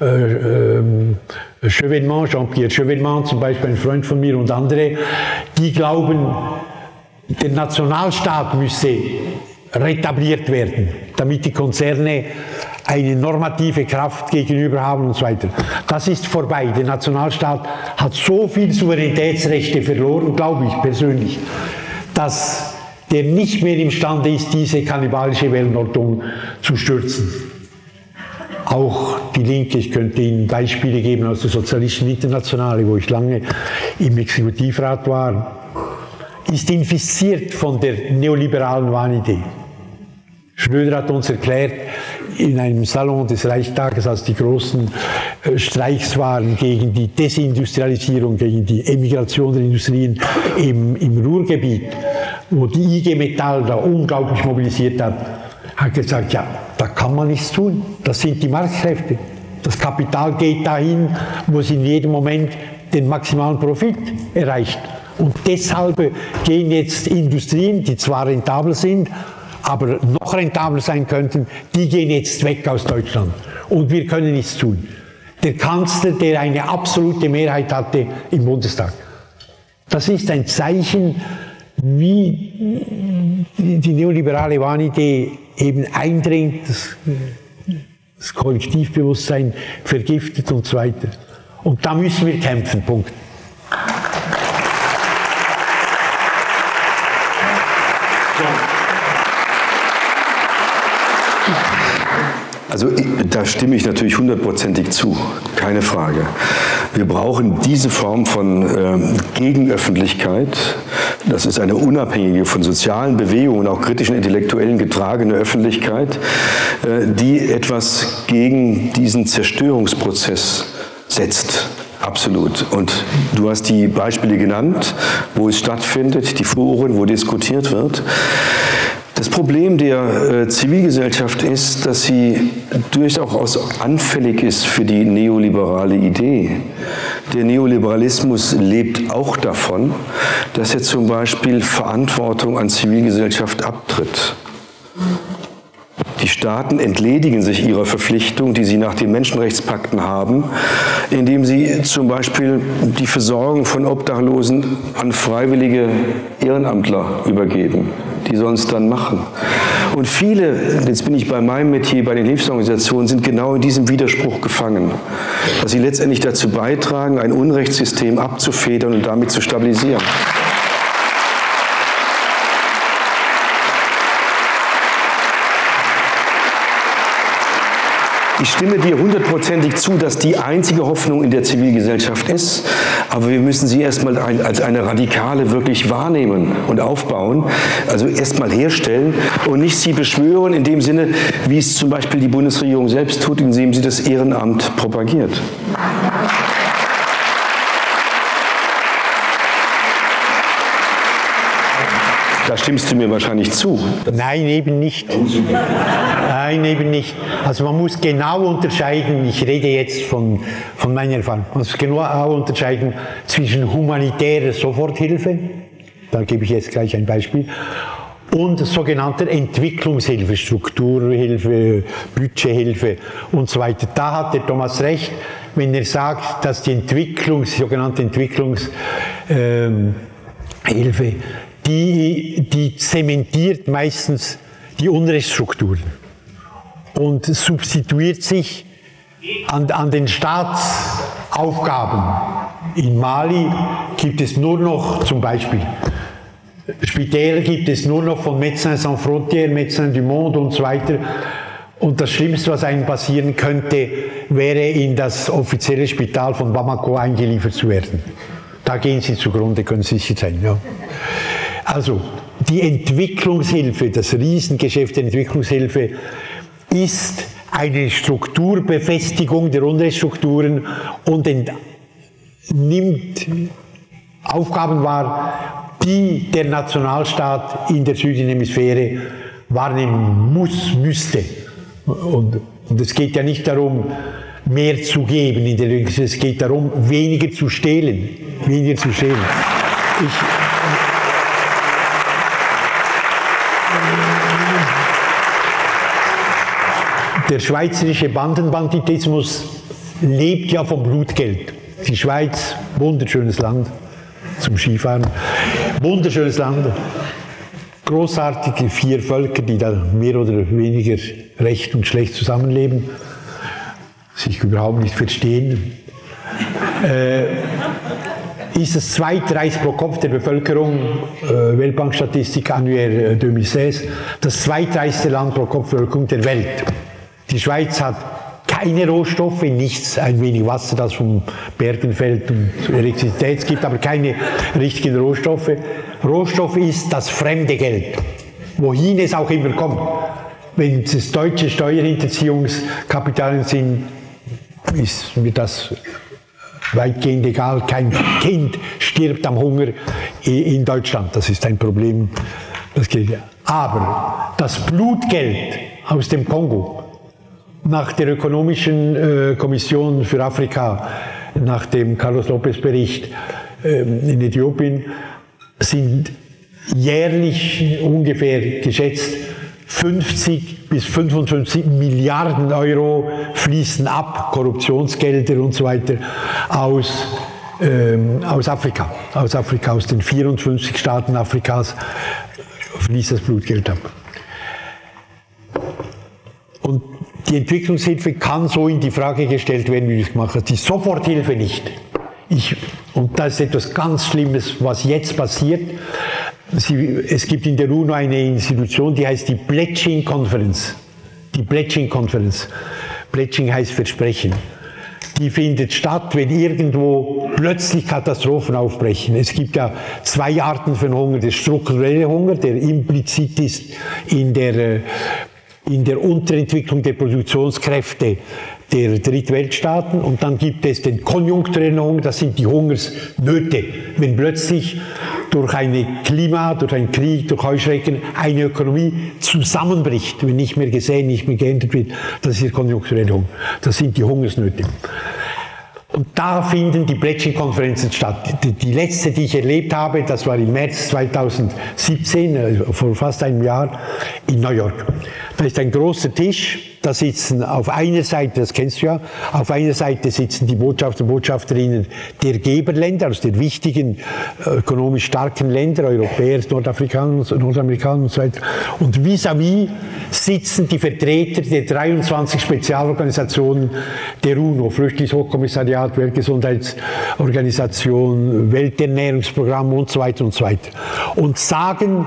Speaker 4: Jean-Pierre Chevènement, zum Beispiel ein Freund von mir und andere, die glauben, der Nationalstaat müsse retabliert werden, damit die Konzerne eine normative Kraft gegenüber haben und so weiter. Das ist vorbei. Der Nationalstaat hat so viele Souveränitätsrechte verloren, glaube ich persönlich, dass der nicht mehr imstande ist, diese kannibalische Weltordnung zu stürzen. Auch die Linke, ich könnte Ihnen Beispiele geben aus der Sozialistischen Internationale, wo ich lange im Exekutivrat war, ist infiziert von der neoliberalen Wahnidee. Schröder hat uns erklärt, in einem Salon des Reichstages, als die großen Streiks waren gegen die Desindustrialisierung, gegen die Emigration der Industrien im Ruhrgebiet, wo die IG Metall da unglaublich mobilisiert hat gesagt, ja, da kann man nichts tun. Das sind die Marktkräfte. Das Kapital geht dahin, wo es in jedem Moment den maximalen Profit erreicht. Und deshalb gehen jetzt Industrien, die zwar rentabel sind, aber noch rentabler sein könnten, die gehen jetzt weg aus Deutschland. Und wir können nichts tun. Der Kanzler, der eine absolute Mehrheit hatte im Bundestag, Das ist ein Zeichen, wie die neoliberale Wahnidee eben eindringt, das Kollektivbewusstsein vergiftet und so weiter. Und da müssen wir kämpfen, Punkt.
Speaker 3: Also da stimme ich natürlich 100%ig zu, keine Frage. Wir brauchen diese Form von Gegenöffentlichkeit. Das ist eine unabhängige, von sozialen Bewegungen, auch kritischen Intellektuellen getragene Öffentlichkeit, die etwas gegen diesen Zerstörungsprozess setzt. Absolut. Und du hast die Beispiele genannt, wo es stattfindet, die Foren, wo diskutiert wird. Das Problem der Zivilgesellschaft ist, dass sie durchaus anfällig ist für die neoliberale Idee. Der Neoliberalismus lebt auch davon, dass er zum Beispiel Verantwortung an Zivilgesellschaft abtritt. Die Staaten entledigen sich ihrer Verpflichtung, die sie nach den Menschenrechtspakten haben, indem sie zum Beispiel die Versorgung von Obdachlosen an freiwillige Ehrenamtler übergeben. Die sollen es dann machen. Und viele, jetzt bin ich bei meinem Metier, bei den Hilfsorganisationen, sind genau in diesem Widerspruch gefangen, dass sie letztendlich dazu beitragen, ein Unrechtssystem abzufedern und damit zu stabilisieren. Ich stimme dir 100%ig zu, dass die einzige Hoffnung in der Zivilgesellschaft ist, aber wir müssen sie erstmal als eine radikale wirklich wahrnehmen und aufbauen, also erstmal herstellen und nicht sie beschwören in dem Sinne, wie es zum Beispiel die Bundesregierung selbst tut, indem sie das Ehrenamt propagiert. Da stimmst du mir wahrscheinlich zu.
Speaker 4: Nein, eben nicht. Nein, eben nicht. Also man muss genau unterscheiden, ich rede jetzt von meiner Erfahrung, man muss genau unterscheiden zwischen humanitärer Soforthilfe, da gebe ich jetzt gleich ein Beispiel, und sogenannter Entwicklungshilfe, Strukturhilfe, Budgethilfe und so weiter. Da hat der Thomas recht, wenn er sagt, dass die sogenannte Entwicklungshilfe, die zementiert meistens die Unrechtsstrukturen und substituiert sich an den Staatsaufgaben. In Mali gibt es nur noch, zum Beispiel, Spitäler gibt es nur noch von Médecins Sans Frontières, Médecins du Monde und so weiter. Und das Schlimmste, was einem passieren könnte, wäre in das offizielle Spital von Bamako eingeliefert zu werden. Da gehen sie zugrunde, können Sie sicher sein. Ja. Also die Entwicklungshilfe, das Riesengeschäft der Entwicklungshilfe ist eine Strukturbefestigung der Unrechtsstrukturen und nimmt Aufgaben wahr, die der Nationalstaat in der südlichen Hemisphäre wahrnehmen müsste. Und es geht ja nicht darum, mehr zu geben, es geht darum, weniger zu stehlen. Weniger zu stehlen. Der schweizerische Bandenbanditismus lebt ja vom Blutgeld. Die Schweiz, wunderschönes Land zum Skifahren, wunderschönes Land, großartige 4 Völker, die da mehr oder weniger recht und schlecht zusammenleben, sich überhaupt nicht verstehen. Ist das zweitreichste pro Kopf der Bevölkerung, Weltbankstatistik annuaire 2016, das zweitreichste Land pro Kopf Bevölkerung der Welt. Die Schweiz hat keine Rohstoffe, nichts, ein wenig Wasser, das vom Bergen fällt und Elektrizität, es gibt aber keine richtigen Rohstoffe. Rohstoff ist das fremde Geld, wohin es auch immer kommt. Wenn es deutsche Steuerhinterziehungskapitalien sind, ist mir das weitgehend egal. Kein Kind stirbt am Hunger in Deutschland, das ist ein Problem. Das geht. Aber das Blutgeld aus dem Kongo, nach der Ökonomischen Kommission für Afrika, nach dem Carlos Lopez Bericht in Äthiopien, sind jährlich ungefähr geschätzt 50 bis 55 Milliarden Euro fließen ab, Korruptionsgelder und so weiter, aus aus Afrika, aus den 54 Staaten Afrikas fließt das Blutgeld ab. Und die Entwicklungshilfe kann so in die Frage gestellt werden, wie ich es mache. Die Soforthilfe nicht. Und das ist etwas ganz Schlimmes, was jetzt passiert. Es gibt in der UNO eine Institution, die heißt die Pledging Conference. Die Pledging Conference. Pledging heißt Versprechen. Die findet statt, wenn irgendwo plötzlich Katastrophen aufbrechen. Es gibt ja zwei Arten von Hunger. Der strukturelle Hunger, der implizit ist in der Unterentwicklung der Produktionskräfte der Drittweltstaaten, und dann gibt es den konjunkturellen Hunger, das sind die Hungersnöte, wenn plötzlich durch ein Klima, durch einen Krieg, durch Heuschrecken eine Ökonomie zusammenbricht, wenn nicht mehr gesehen, nicht mehr geändert wird, das ist der konjunkturelle Hunger, das sind die Hungersnöte. Und da finden die Pledging-Konferenzen statt. Die letzte, die ich erlebt habe, das war im März 2017, vor fast einem Jahr, in New York. Da ist ein großer Tisch, da sitzen auf einer Seite, das kennst du ja, auf einer Seite sitzen die Botschafter und Botschafterinnen der Geberländer, also der wichtigen, ökonomisch starken Länder, Europäer, Nordamerikaner und so weiter. Und vis-à-vis sitzen die Vertreter der 23 Spezialorganisationen der UNO, Flüchtlingshochkommissariat, Weltgesundheitsorganisation, Welternährungsprogramm und so weiter und so weiter. Und sagen,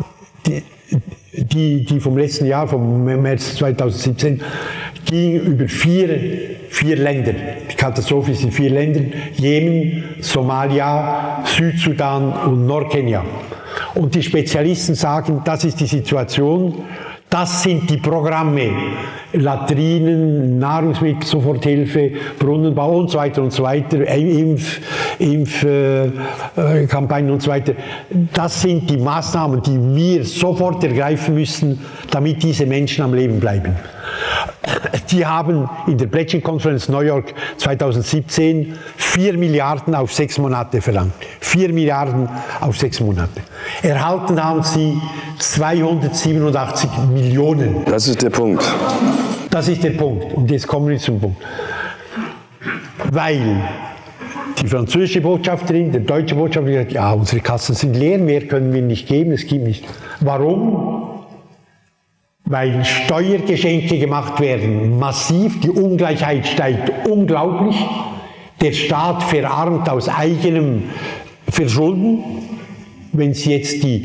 Speaker 4: die vom letzten Jahr, vom März 2017, ging über vier Länder. Die Katastrophe ist in 4 Ländern: Jemen, Somalia, Südsudan und Nordkenia. Und die Spezialisten sagen, das ist die Situation, das sind die Programme, Latrinen, Nahrungsmittel, Soforthilfe, Brunnenbau und so weiter, Impfkampagnen und so weiter. Das sind die Maßnahmen, die wir sofort ergreifen müssen, damit diese Menschen am Leben bleiben. Die haben in der Pledging Conference New York 2017 4 Milliarden auf 6 Monate verlangt. 4 Milliarden auf 6 Monate. Erhalten haben sie 287 Millionen.
Speaker 3: Das ist der Punkt.
Speaker 4: Das ist der Punkt. Und jetzt kommen wir zum Punkt. Weil die französische Botschafterin, der deutsche Botschafterin gesagt, ja, unsere Kassen sind leer, mehr können wir nicht geben, es gibt nicht. Warum? Weil Steuergeschenke gemacht werden, massiv, die Ungleichheit steigt unglaublich, der Staat verarmt aus eigenem Verschulden. Wenn Sie jetzt die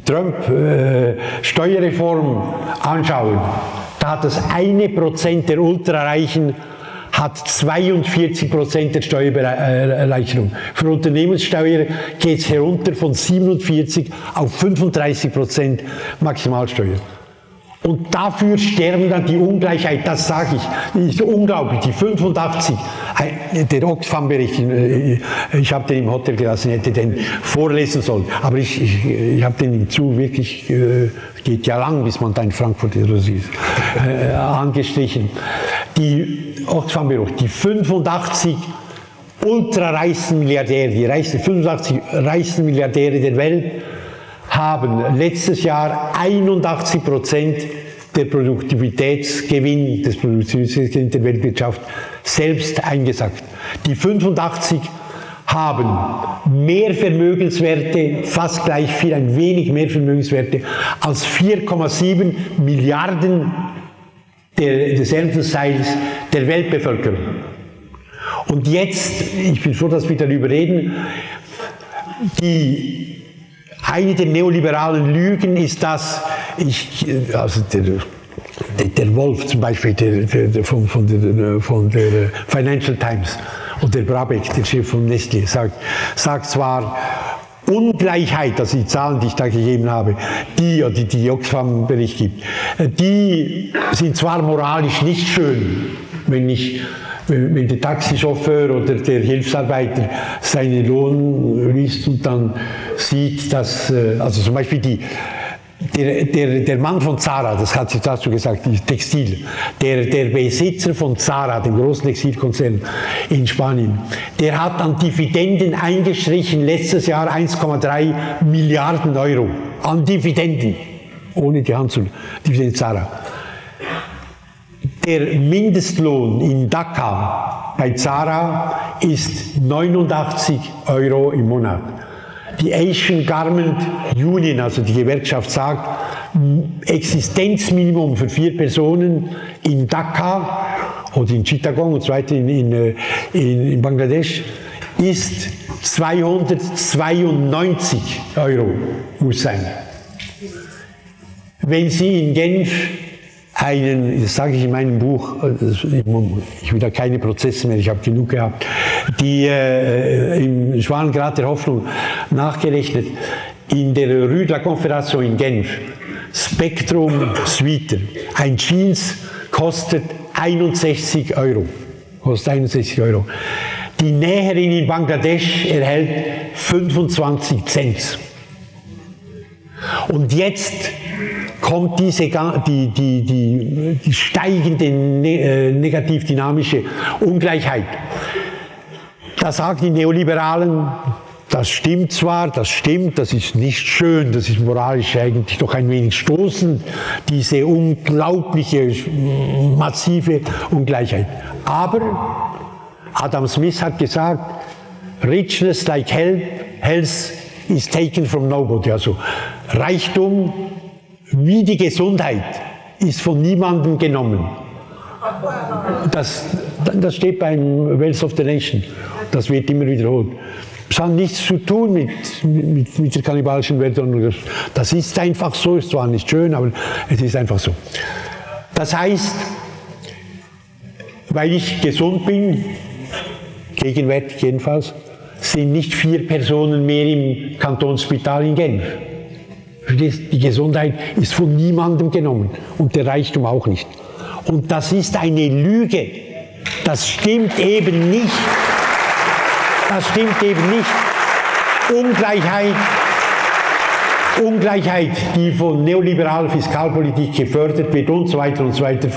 Speaker 4: Trump-Steuerreform anschauen, da hat das 1% der Ultrareichen hat 42% der Steuererleichterung. Für Unternehmenssteuer geht es herunter von 47 auf 35% Maximalsteuer. Und dafür sterben dann die Ungleichheit, das sage ich, ist unglaublich, die 85, der Oxfam-Bericht, ich habe den im Hotel gelassen, hätte den vorlesen sollen, aber ich habe den im Zug wirklich, geht ja lang, bis man da in Frankfurt oder so ist, angestrichen. Die Oxfam-Bericht, die 85 ultrareichsten Milliardäre, die 85 reichsten Milliardäre der Welt, haben letztes Jahr 81% der Produktivitätsgewinn, des Produktivitätsgewinns der Weltwirtschaft selbst eingesackt. Die 85 haben mehr Vermögenswerte, fast gleich viel, ein wenig mehr Vermögenswerte als 4,7 Milliarden des Erntenseils der Weltbevölkerung. Und jetzt, ich bin froh, dass wir darüber reden, eine der neoliberalen Lügen ist, dass der Wolf zum Beispiel von der Financial Times und der Brabeck, der Chef von Nestlé, sagt zwar, Ungleichheit, also die Zahlen, die ich da gegeben habe, die Oxfam-Bericht gibt, die sind zwar moralisch nicht schön, wenn der Taxichauffeur oder der Hilfsarbeiter seinen Lohn liest und dann sieht, dass, also zum Beispiel der Mann von Zara, das hat sie dazu gesagt, die Textil, der Besitzer von Zara, dem großen Textilkonzern in Spanien, der hat an Dividenden eingestrichen letztes Jahr 1,3 Milliarden Euro an Dividenden, ohne die Hand zu, Dividenden Zara. Der Mindestlohn in Dhaka bei Zara ist 89 € im Monat. Die Asian Garment Union, also die Gewerkschaft, sagt, Existenzminimum für 4 Personen in Dhaka oder in Chittagong und so weiter in Bangladesch ist 292 € muss sein. Wenn Sie in Genf das sage ich in meinem Buch, ich will da keine Prozesse mehr, ich habe genug gehabt, die im Schwanengrad der Hoffnung nachgerechnet, in der Rue de la Confédération in Genf, Spektrum Sweater, ein Jeans kostet 61 €. Kostet 61 €. Die Näherin in Bangladesch erhält 25 Cent. Und jetzt kommt die steigende negativ-dynamische Ungleichheit. Da sagen die Neoliberalen, das stimmt zwar, das stimmt, das ist nicht schön, das ist moralisch eigentlich doch ein wenig stoßend, diese unglaubliche, massive Ungleichheit. Aber Adam Smith hat gesagt, richness like health is taken from nobody. Also Reichtum wie die Gesundheit ist von niemandem genommen. Das steht beim Wealth of the Nation. Das wird immer wiederholt. Es hat nichts zu tun mit der kannibalischen Weltordnung. Das ist einfach so, ist zwar nicht schön, aber es ist einfach so. Das heißt, weil ich gesund bin, gegenwärtig jedenfalls, sind nicht 4 Personen mehr im Kantonsspital in Genf. Die Gesundheit ist von niemandem genommen und der Reichtum auch nicht. Und das ist eine Lüge. Das stimmt eben nicht. Das stimmt eben nicht. Ungleichheit, die von neoliberaler Fiskalpolitik gefördert wird und so weiter,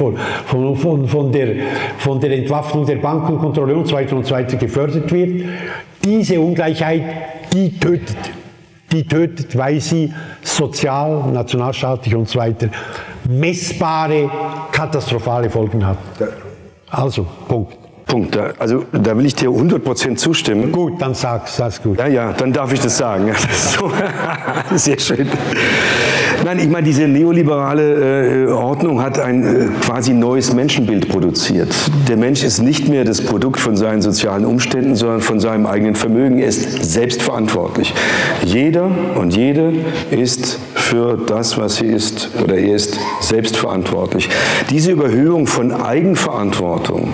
Speaker 4: von der Entwaffnung der Bankenkontrolle und so weiter gefördert wird, diese Ungleichheit, die tötet. Die tötet, weil sie sozial, nationalstaatlich und so weiter messbare, katastrophale Folgen hat. Also, Punkt.
Speaker 3: Also da will ich dir 100% zustimmen.
Speaker 4: Gut, dann sag's gut.
Speaker 3: Ja, dann darf ich das sagen. Das ist so. Sehr schön. Nein, ich meine, diese neoliberale Ordnung hat ein quasi neues Menschenbild produziert. Der Mensch ist nicht mehr das Produkt von seinen sozialen Umständen, sondern von seinem eigenen Vermögen. Er ist selbstverantwortlich. Jeder und jede ist für das, was sie ist, oder er ist selbstverantwortlich. Diese Überhöhung von Eigenverantwortung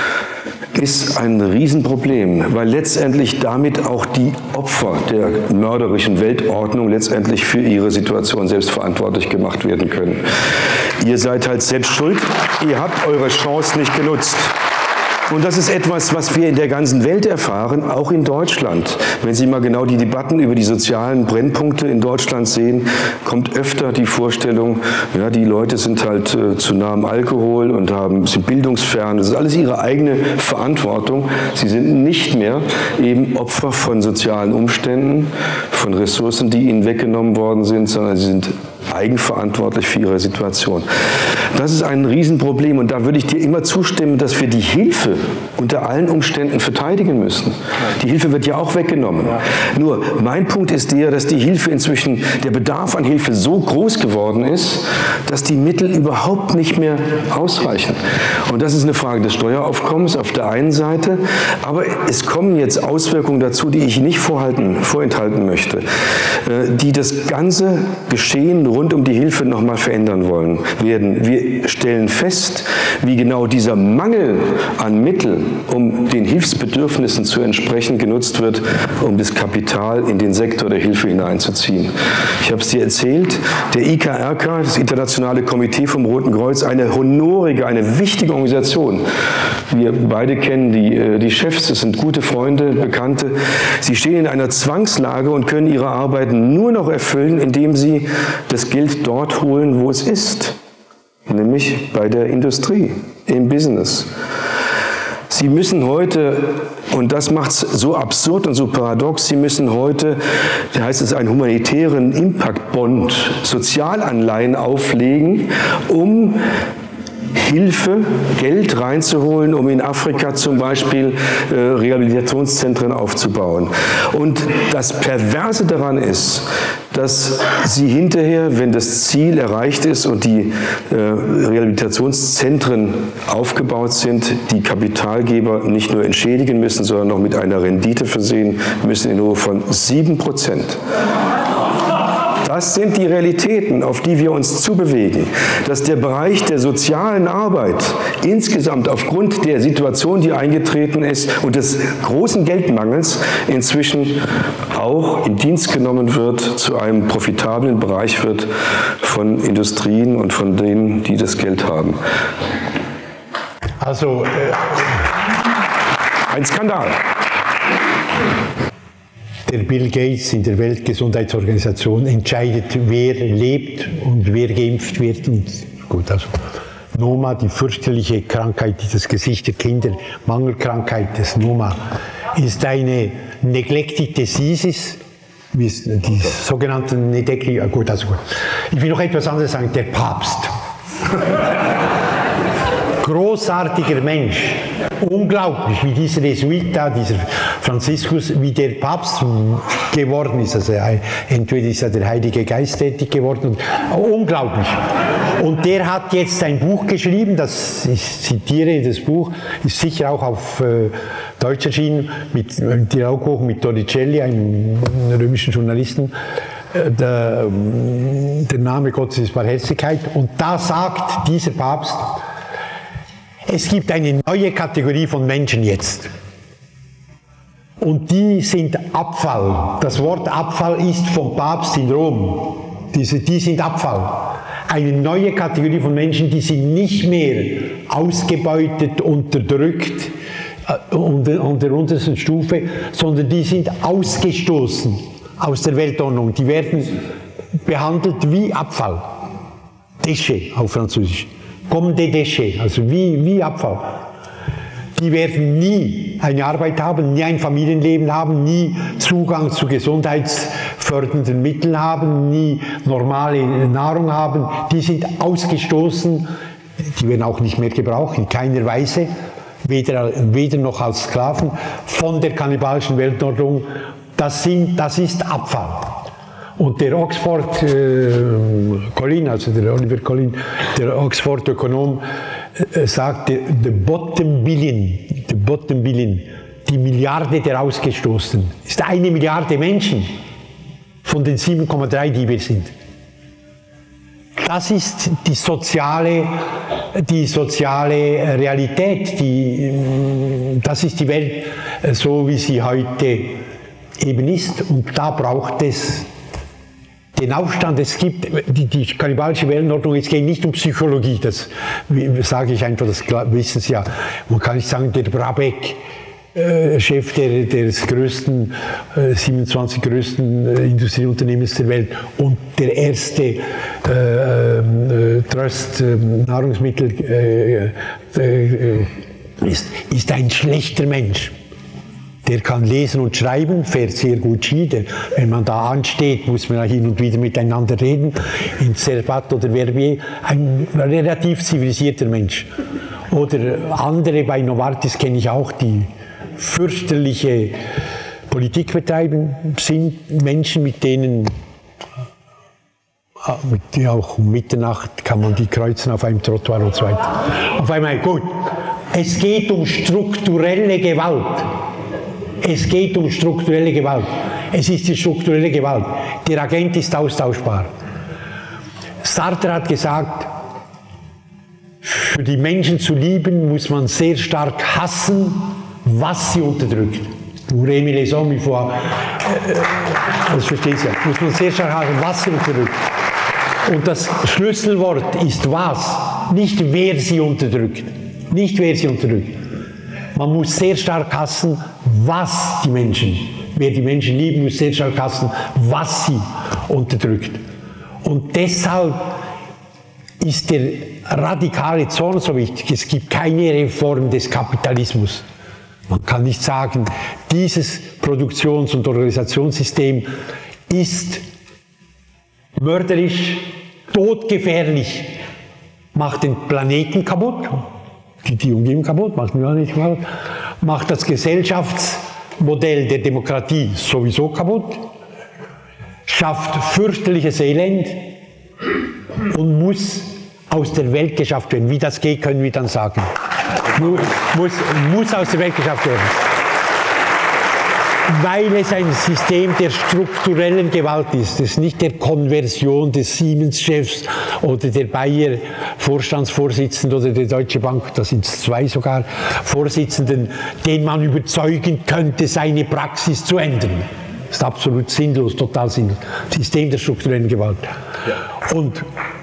Speaker 3: ist ein Riesenproblem, weil letztendlich damit auch die Opfer der mörderischen Weltordnung letztendlich für ihre Situation selbst verantwortlich gemacht werden können. Ihr seid halt selbst schuld, ihr habt eure Chance nicht genutzt. Und das ist etwas, was wir in der ganzen Welt erfahren, auch in Deutschland. Wenn Sie mal genau die Debatten über die sozialen Brennpunkte in Deutschland sehen, kommt öfter die Vorstellung, ja, die Leute sind halt zu nah am Alkohol und sind bildungsfern. Das ist alles ihre eigene Verantwortung. Sie sind nicht mehr eben Opfer von sozialen Umständen, von Ressourcen, die ihnen weggenommen worden sind, sondern sie sind eigenverantwortlich für ihre Situation. Das ist ein Riesenproblem und da würde ich dir immer zustimmen, dass wir die Hilfe unter allen Umständen verteidigen müssen. Die Hilfe wird ja auch weggenommen. Nur mein Punkt ist der, dass die Hilfe inzwischen, der Bedarf an Hilfe so groß geworden ist, dass die Mittel überhaupt nicht mehr ausreichen. Und das ist eine Frage des Steueraufkommens auf der einen Seite, aber es kommen jetzt Auswirkungen dazu, die ich nicht vorenthalten möchte, die das ganze Geschehen rund um die Hilfe nochmal verändern werden. Wir stellen fest, wie genau dieser Mangel an Mitteln, um den Hilfsbedürfnissen zu entsprechen, genutzt wird, um das Kapital in den Sektor der Hilfe hineinzuziehen. Ich habe es dir erzählt, der IKRK, das Internationale Komitee vom Roten Kreuz, eine honorige, eine wichtige Organisation. Wir beide kennen die Chefs, das sind gute Freunde, Bekannte. Sie stehen in einer Zwangslage und können ihre Arbeit nur noch erfüllen, indem sie das Geld dort holen, wo es ist, nämlich bei der Industrie, im Business. Sie müssen heute, und das macht es so absurd und so paradox, Sie müssen heute, da heißt es, einen humanitären Impact-Bond, Sozialanleihen auflegen, um Hilfe, Geld reinzuholen, um in Afrika zum Beispiel Rehabilitationszentren aufzubauen. Und das Perverse daran ist, dass sie hinterher, wenn das Ziel erreicht ist und die Rehabilitationszentren aufgebaut sind, die Kapitalgeber nicht nur entschädigen müssen, sondern noch mit einer Rendite versehen müssen in Höhe von 7%. Das sind die Realitäten, auf die wir uns zubewegen. Dass der Bereich der sozialen Arbeit insgesamt aufgrund der Situation, die eingetreten ist und des großen Geldmangels inzwischen auch in Dienst genommen wird, zu einem profitablen Bereich wird von Industrien und von denen, die das Geld haben.
Speaker 4: Also
Speaker 3: ein Skandal.
Speaker 4: Der Bill Gates in der Weltgesundheitsorganisation entscheidet, wer lebt und wer geimpft wird. Und gut, also Noma, die fürchterliche Krankheit, die das Gesicht der Kinder, Mangelkrankheit des Noma, ist eine neglected diseases, die sogenannten gut, also gut. Ich will noch etwas anderes sagen, der Papst. Großartiger Mensch, unglaublich, wie dieser Jesuita, dieser Franziskus, wie der Papst geworden ist. Also entweder ist er der Heilige Geist tätig geworden, unglaublich. Und der hat jetzt ein Buch geschrieben, das, ich zitiere das Buch, ist sicher auch auf Deutsch erschienen, mit Dialogbuch mit Torricelli, einem römischen Journalisten. Der Name Gottes ist Barmherzigkeit. Und da sagt dieser Papst, es gibt eine neue Kategorie von Menschen jetzt. Und die sind Abfall. Das Wort Abfall ist vom Papst in Rom. Die sind Abfall. Eine neue Kategorie von Menschen, die sind nicht mehr ausgebeutet, unterdrückt und der untersten Stufe, sondern die sind ausgestoßen aus der Weltordnung. Die werden behandelt wie Abfall. Déchet auf Französisch. Comme des déchets, also wie Abfall. Die werden nie eine Arbeit haben, nie ein Familienleben haben, nie Zugang zu gesundheitsfördernden Mitteln haben, nie normale Nahrung haben. Die sind ausgestoßen, die werden auch nicht mehr gebraucht, in keiner Weise, weder noch als Sklaven, von der kannibalischen Weltordnung. Das ist Abfall. Und der Oxford Collin, also der Oliver Collin, der Oxford-Ökonom, sagt, the bottom billion, die Milliarde der Ausgestoßenen, ist 1 Milliarde Menschen von den 7,3, die wir sind. Das ist die soziale Realität, das ist die Welt, so wie sie heute eben ist. Und da braucht es den Aufstand. Es gibt die kannibalische Weltordnung, es geht nicht um Psychologie, das sage ich einfach, das wissen Sie ja. Man kann nicht sagen, der Brabeck, Chef des größten, 27 größten Industrieunternehmens der Welt und der erste Trust Nahrungsmittel ist ein schlechter Mensch. Der kann lesen und schreiben, fährt sehr gut Ski. Wenn man da ansteht, muss man hin und wieder miteinander reden. In Servat oder Verbier, ein relativ zivilisierter Mensch. Oder andere, bei Novartis kenne ich auch, die fürchterliche Politik betreiben, sind Menschen, mit denen auch um Mitternacht kann man die kreuzen auf einem Trottoir und so weiter. Auf einmal, gut, es geht um strukturelle Gewalt. Es geht um strukturelle Gewalt. Es ist die strukturelle Gewalt. Der Agent ist austauschbar. Sartre hat gesagt, für die Menschen zu lieben, muss man sehr stark hassen, was sie unterdrückt. Pour aimer les hommes, il faut, das verstehst du, muss man sehr stark hassen, was sie unterdrückt. Und das Schlüsselwort ist was, nicht wer sie unterdrückt. Nicht wer sie unterdrückt. Man muss sehr stark hassen, was die Menschen, wer die Menschen lieben, muss sehr stark hassen, was sie unterdrückt. Und deshalb ist der radikale Zorn so wichtig. Es gibt keine Reform des Kapitalismus. Man kann nicht sagen, dieses Produktions- und Organisationssystem ist mörderisch, todgefährlich. macht den Planeten kaputt, die Umgebung kaputt, macht das Gesellschaftsmodell der Demokratie sowieso kaputt, schafft fürchterliches Elend und muss aus der Welt geschafft werden. Wie das geht, können wir dann sagen. Muss aus der Welt geschafft werden. Weil es ein System der strukturellen Gewalt ist. Es ist nicht der Konversion des Siemens-Chefs oder der Bayer-Vorstandsvorsitzenden oder der Deutsche Bank, da sind es 2 sogar, Vorsitzenden, den man überzeugen könnte, seine Praxis zu ändern. Das ist absolut sinnlos, total sinnlos. System der strukturellen Gewalt. Ja. Und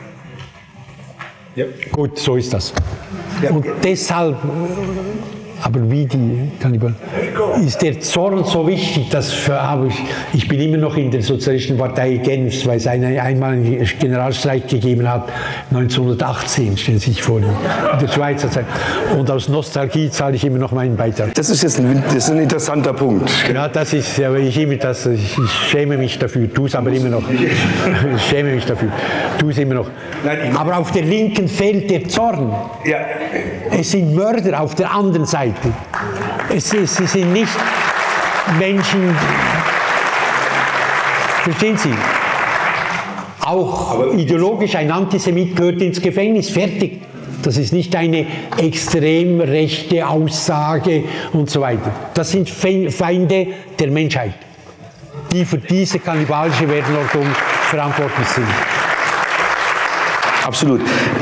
Speaker 4: gut, so ist das. Ja. Und deshalb, aber wie die Kannibalen, ist der Zorn so wichtig, dass ich bin immer noch in der Sozialistischen Partei Genfs, weil es einmal einen Generalstreik gegeben hat, 1918, stellen Sie sich vor, in der Schweizer Zeit. Und aus Nostalgie zahle ich immer noch meinen Beitrag.
Speaker 3: Das ist jetzt ein interessanter Punkt.
Speaker 4: Ja, das ist, aber ich schäme mich dafür, tue es aber immer noch. Ich schäme mich dafür, tue es immer noch. Aber auf der Linken fehlt der Zorn. Ja. Es sind Mörder auf der anderen Seite. Sie sind nicht Menschen, verstehen Sie? Auch ideologisch, ein Antisemit gehört ins Gefängnis, fertig. Das ist nicht eine extrem rechte Aussage und so weiter. Das sind Feinde der Menschheit, die für diese kannibalische Weltordnung verantwortlich sind.
Speaker 3: Absolut.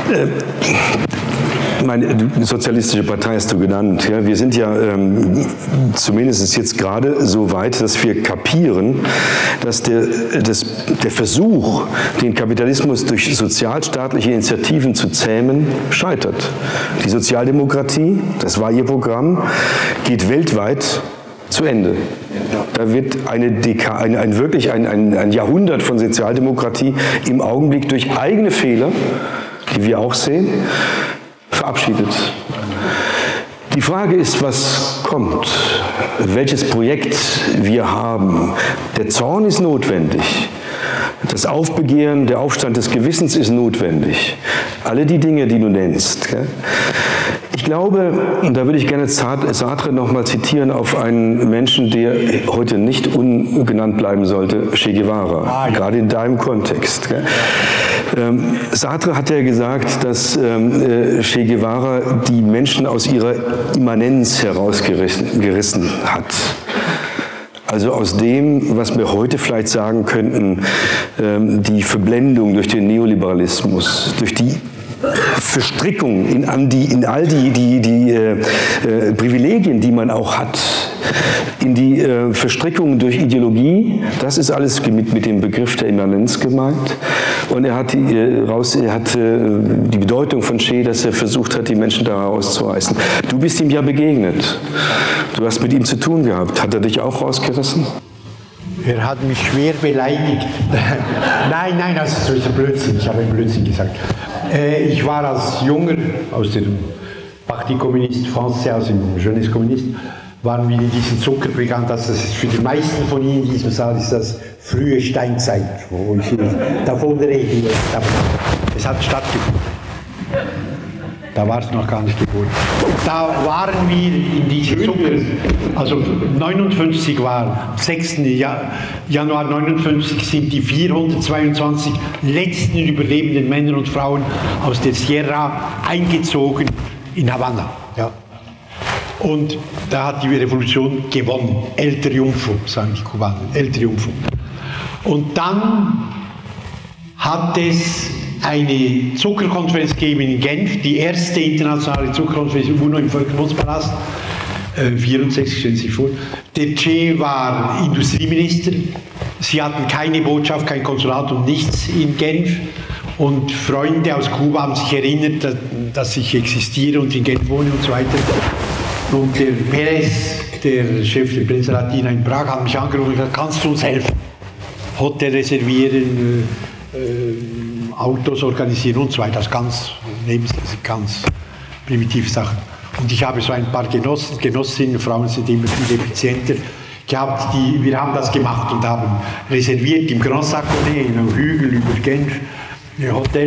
Speaker 3: Meine Sozialistische Partei hast du genannt. Ja, wir sind ja zumindest jetzt gerade so weit, dass wir kapieren, dass der Versuch, den Kapitalismus durch sozialstaatliche Initiativen zu zähmen, scheitert. Die Sozialdemokratie, das war ihr Programm, geht weltweit zu Ende. Da wird ein Jahrhundert von Sozialdemokratie im Augenblick durch eigene Fehler, die wir auch sehen, verabschiedet. Die Frage ist, was kommt, welches Projekt wir haben. Der Zorn ist notwendig. Das Aufbegehren, der Aufstand des Gewissens ist notwendig. Alle die Dinge, die du nennst. Gell? Ich glaube, und da würde ich gerne Sartre nochmal zitieren, auf einen Menschen, der heute nicht ungenannt bleiben sollte, Che Guevara, gerade in deinem Kontext. Gell? Sartre hat ja gesagt, dass Che Guevara die Menschen aus ihrer Immanenz herausgerissen hat. Also aus dem, was wir heute vielleicht sagen könnten, die Verblendung durch den Neoliberalismus, durch die Verstrickung in all die Privilegien, die man auch hat, in die Verstrickung durch Ideologie, das ist alles mit dem Begriff der Immanenz gemeint. Und er hat die Bedeutung von Che, dass er versucht hat, die Menschen da rauszureißen. Du bist ihm ja begegnet. Du hast mit ihm zu tun gehabt. Hat er dich auch rausgerissen?
Speaker 4: Er hat mich schwer beleidigt. Nein, das ist ein Blödsinn. Ich habe einen Blödsinn gesagt. Ich war als Junger aus dem Parti Communiste Français, aus dem Jeunesse Communiste, waren wir in diesem Zuckerbrigand. Das ist für die meisten von Ihnen in diesem Saal ist das frühe Steinzeit, wo ich davon rede. Es hat stattgefunden. Da war es noch gar nicht geboren. Da waren wir in diesem Zucker, also 59 war, am 6. Januar 59 sind die 422 letzten überlebenden Männer und Frauen aus der Sierra eingezogen in Havanna. Ja. Und da hat die Revolution gewonnen. El Triunfo, sagen die Kubaner, El Triunfo. Und dann hat es eine Zuckerkonferenz gegeben in Genf, die erste internationale Zuckerkonferenz UNO im Völkerbundspalast, 64, stellen Sie sich vor. Der Che war Industrieminister, sie hatten keine Botschaft, kein Konsulat und nichts in Genf. Und Freunde aus Kuba haben sich erinnert, dass ich existiere und in Genf wohne und so weiter. Und der Perez, der Chef der Prinzregatina in Prag, hat mich angerufen und gesagt, kannst du uns helfen? Hotel reservieren, Autos organisieren und so weiter. Das ganz primitive Sachen. Und ich habe so ein paar Genossinnen, Frauen sind immer viel effizienter, gehabt, wir haben das gemacht und haben reserviert im Grand Saconnet, in einem Hügel über Genf, ein Hotel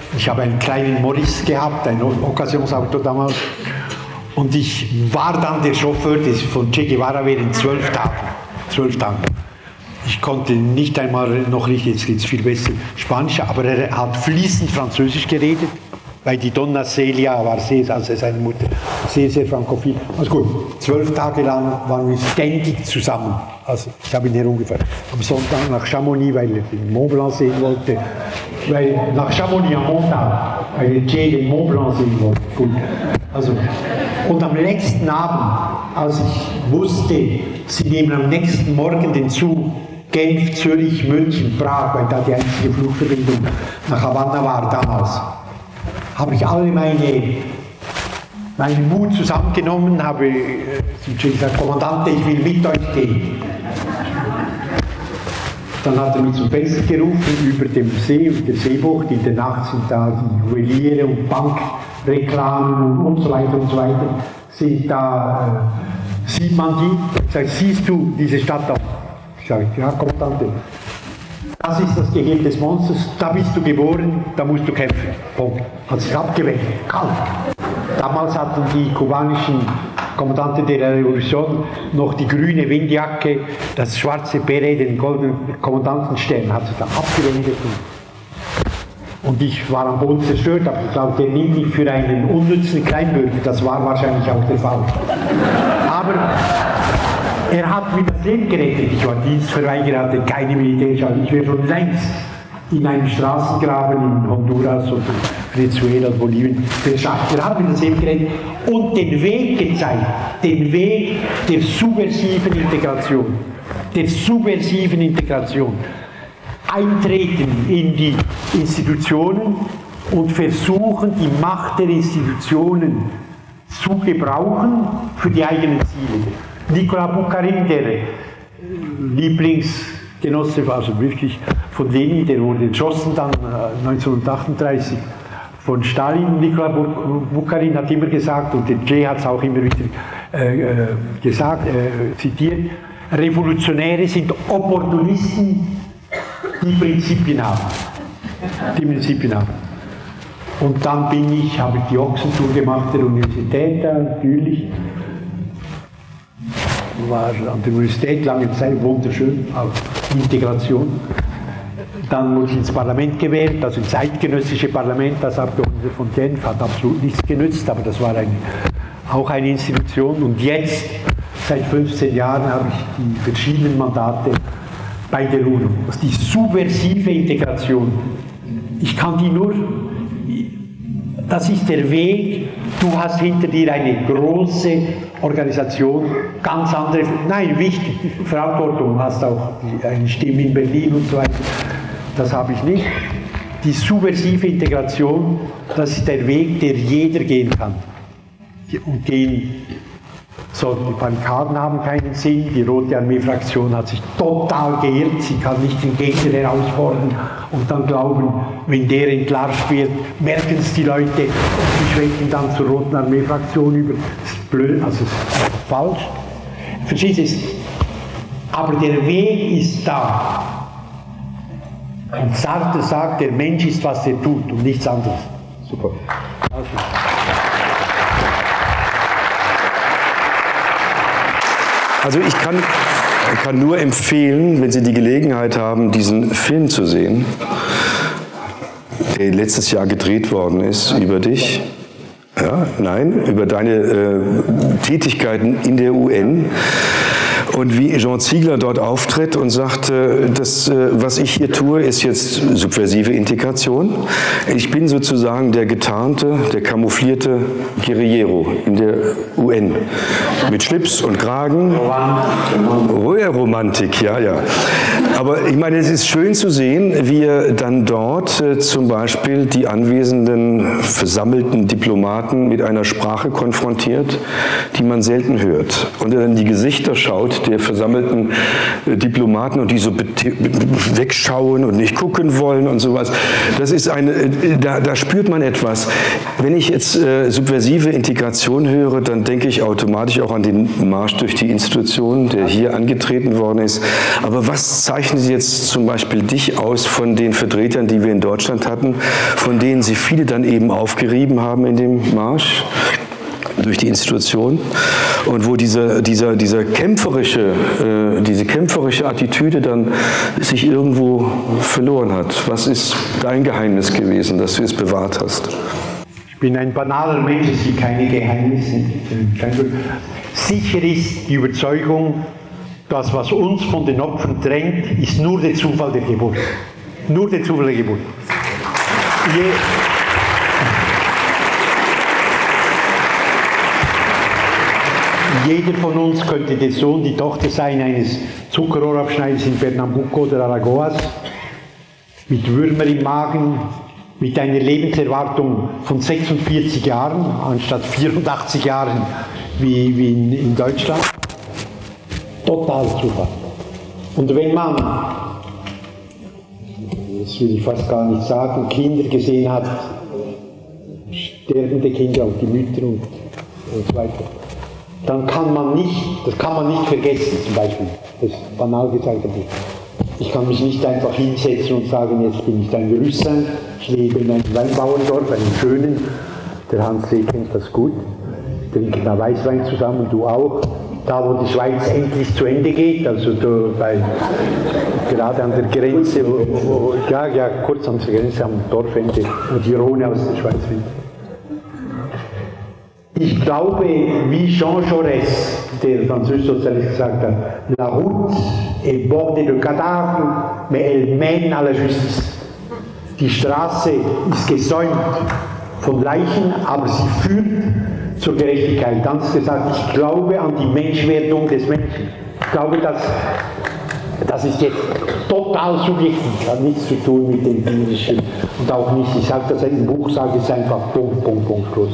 Speaker 4: Ich habe einen kleinen Morris gehabt, ein Occasionsauto damals. Und ich war dann der Chauffeur von Che Guevara während 12 Tagen. 12 Tagen. Ich konnte nicht einmal noch richtig, jetzt geht es viel besser, Spanisch, aber er hat fließend Französisch geredet, weil die Donna Celia war sehr, also seine Mutter, sehr, sehr frankophil. Also gut, 12 Tage lang waren wir ständig zusammen. Also ich habe ihn herumgefahren. Am Sonntag nach Chamonix, weil er den Mont Blanc sehen wollte. Weil nach Chamonix am Montag, weil er Che den Mont Blanc sehen wollte. Gut. Also, und am letzten Abend, als ich wusste, sie nehmen am nächsten Morgen den Zug Genf, Zürich, München, Prag, weil da die einzige Flugverbindung nach Havanna war damals, habe ich alle meinen Mut zusammengenommen, habe zum Che gesagt, Kommandante, ich will mit euch gehen. Dann hat er mich zum Fenster gerufen, über dem See, über der Seebucht, in der Nacht sind da die Juweliere und Bankreklamen und so weiter und so weiter, sind da, sieht man die? Ich sage, siehst du diese Stadt auch? Ich sage, ja, Kommandante, das ist das Gehirn des Monsters, da bist du geboren, da musst du kämpfen. Punkt. Hat sich abgewehrt, kalt. Damals hatten die kubanischen Kommandanten der Revolution noch die grüne Windjacke, das schwarze Beret, den goldenen Kommandantenstern, hat sich da abgewendet. Und ich war am Boden zerstört, aber ich glaube, der nimmt mich für einen unnützen Kleinbürger, das war wahrscheinlich auch der Fall. Aber er hat mir das Leben gerettet, ich war Dienstverweigerer, hatte keine Militärschule, ich wäre schon längst in einen Straßengraben in Honduras oder Venezuela, Bolivien verschafft. Er hat mir das Leben gerettet und den Weg gezeigt, den Weg der subversiven Integration. Der subversiven Integration. Eintreten in die Institutionen und versuchen, die Macht der Institutionen zu gebrauchen für die eigenen Ziele. Nicolas Bukharin, der Lieblingsgenosse, also wirklich von Lenin, der wurde erschossen dann 1938 von Stalin. Nicolas Bukharin hat immer gesagt, und der Che hat es auch immer wieder gesagt, zitiert, Revolutionäre sind Opportunisten, die Prinzipien haben. Die Prinzipien haben. Und dann habe ich die Ochsentour gemacht der Universität, natürlich. War an der Universität lange Zeit wunderschön, auch Integration. Dann wurde ich ins Parlament gewählt, also ins zeitgenössische Parlament, das Abgeordnete von Genf, hat absolut nichts genützt, aber das war auch eine Institution. Und jetzt, seit 15 Jahren, habe ich die verschiedenen Mandate bei der UNO. Also die subversive Integration, ich kann die nur, das ist der Weg, du hast hinter dir eine große Organisation, ganz andere, nein, wichtig, Verantwortung, hast auch eine Stimme in Berlin und so weiter, das habe ich nicht. Die subversive Integration, das ist der Weg, der jeder gehen kann. Und den sollten die Barrikaden haben keinen Sinn, die Rote Armee-Fraktion hat sich total geirrt, sie kann nicht den Gegner herausfordern und dann glauben, wenn der entlarvt wird, merken es die Leute und die schwenken dann zur Roten Armee-Fraktion über. Das ist blöd, also das ist falsch. Verstehst du? Aber der Weg ist da. Und Sartre sagt, der Mensch ist, was er tut und nichts anderes. Super. Also.
Speaker 3: Also ich kann nur empfehlen, wenn Sie die Gelegenheit haben, diesen Film zu sehen, der letztes Jahr gedreht worden ist über dich. Ja, nein, über deine Tätigkeiten in der UN. Und wie Jean Ziegler dort auftritt und sagt, das, was ich hier tue, ist jetzt subversive Integration. Ich bin sozusagen der getarnte, der camouflierte Guerillero in der UN. Mit Schlips und Kragen. Romantik, ja, ja. Aber ich meine, es ist schön zu sehen, wie er dann dort zum Beispiel die anwesenden, versammelten Diplomaten mit einer Sprache konfrontiert, die man selten hört. Und er dann die Gesichter schaut der versammelten Diplomaten und die so wegschauen und nicht gucken wollen und sowas. Das ist da spürt man etwas. Wenn ich jetzt subversive Integration höre, dann denke ich automatisch auch an den Marsch durch die Institutionen, der hier angetreten worden ist. Aber was zeichnet jetzt zum Beispiel dich aus von den Vertretern, die wir in Deutschland hatten, von denen sich viele dann eben aufgerieben haben in dem Marsch durch die Institution und wo diese kämpferische Attitüde dann sich irgendwo verloren hat? Was ist dein Geheimnis gewesen, dass du es bewahrt hast?
Speaker 4: Ich bin ein banaler Mensch, es gibt keine Geheimnisse. Sicher ist die Überzeugung, das, was uns von den Opfern trennt, ist nur der Zufall der Geburt. Nur der Zufall der Geburt. Jeder von uns könnte der Sohn, die Tochter sein eines Zuckerrohrabschneiders in Pernambuco oder Alagoas, mit Würmer im Magen, mit einer Lebenserwartung von 46 Jahren, anstatt 84 Jahren wie in Deutschland. Total Zufall. Und wenn man, das will ich fast gar nicht sagen, Kinder gesehen hat, sterbende Kinder, auch die Mütter und so weiter, dann kann man nicht vergessen, zum Beispiel, das ist banal gesagt, ich kann mich nicht einfach hinsetzen und sagen, jetzt bin ich ein Gerüstsein, ich lebe in einem Weinbauerndorf, einem schönen, der Hans Lee kennt das gut, trinken da Weißwein zusammen, du auch, da wo die Schweiz endlich zu Ende geht, also gerade an der Grenze, kurz an der Grenze am Dorfende, wo die Rhone aus der Schweiz wird. Ich glaube, wie Jean Jaurès, der Französisch-Sozialist, gesagt hat, la route est bordée de cadavres, mais elle mène à la justice. Die Straße ist gesäumt von Leichen, aber sie führt zur Gerechtigkeit. Ganz gesagt, ich glaube an die Menschwerdung des Menschen. Ich glaube, das ist jetzt total subjektiv, hat nichts zu tun mit dem Biblischen und auch nicht, ich sage das im Buch, sage es einfach Punkt, Schluss.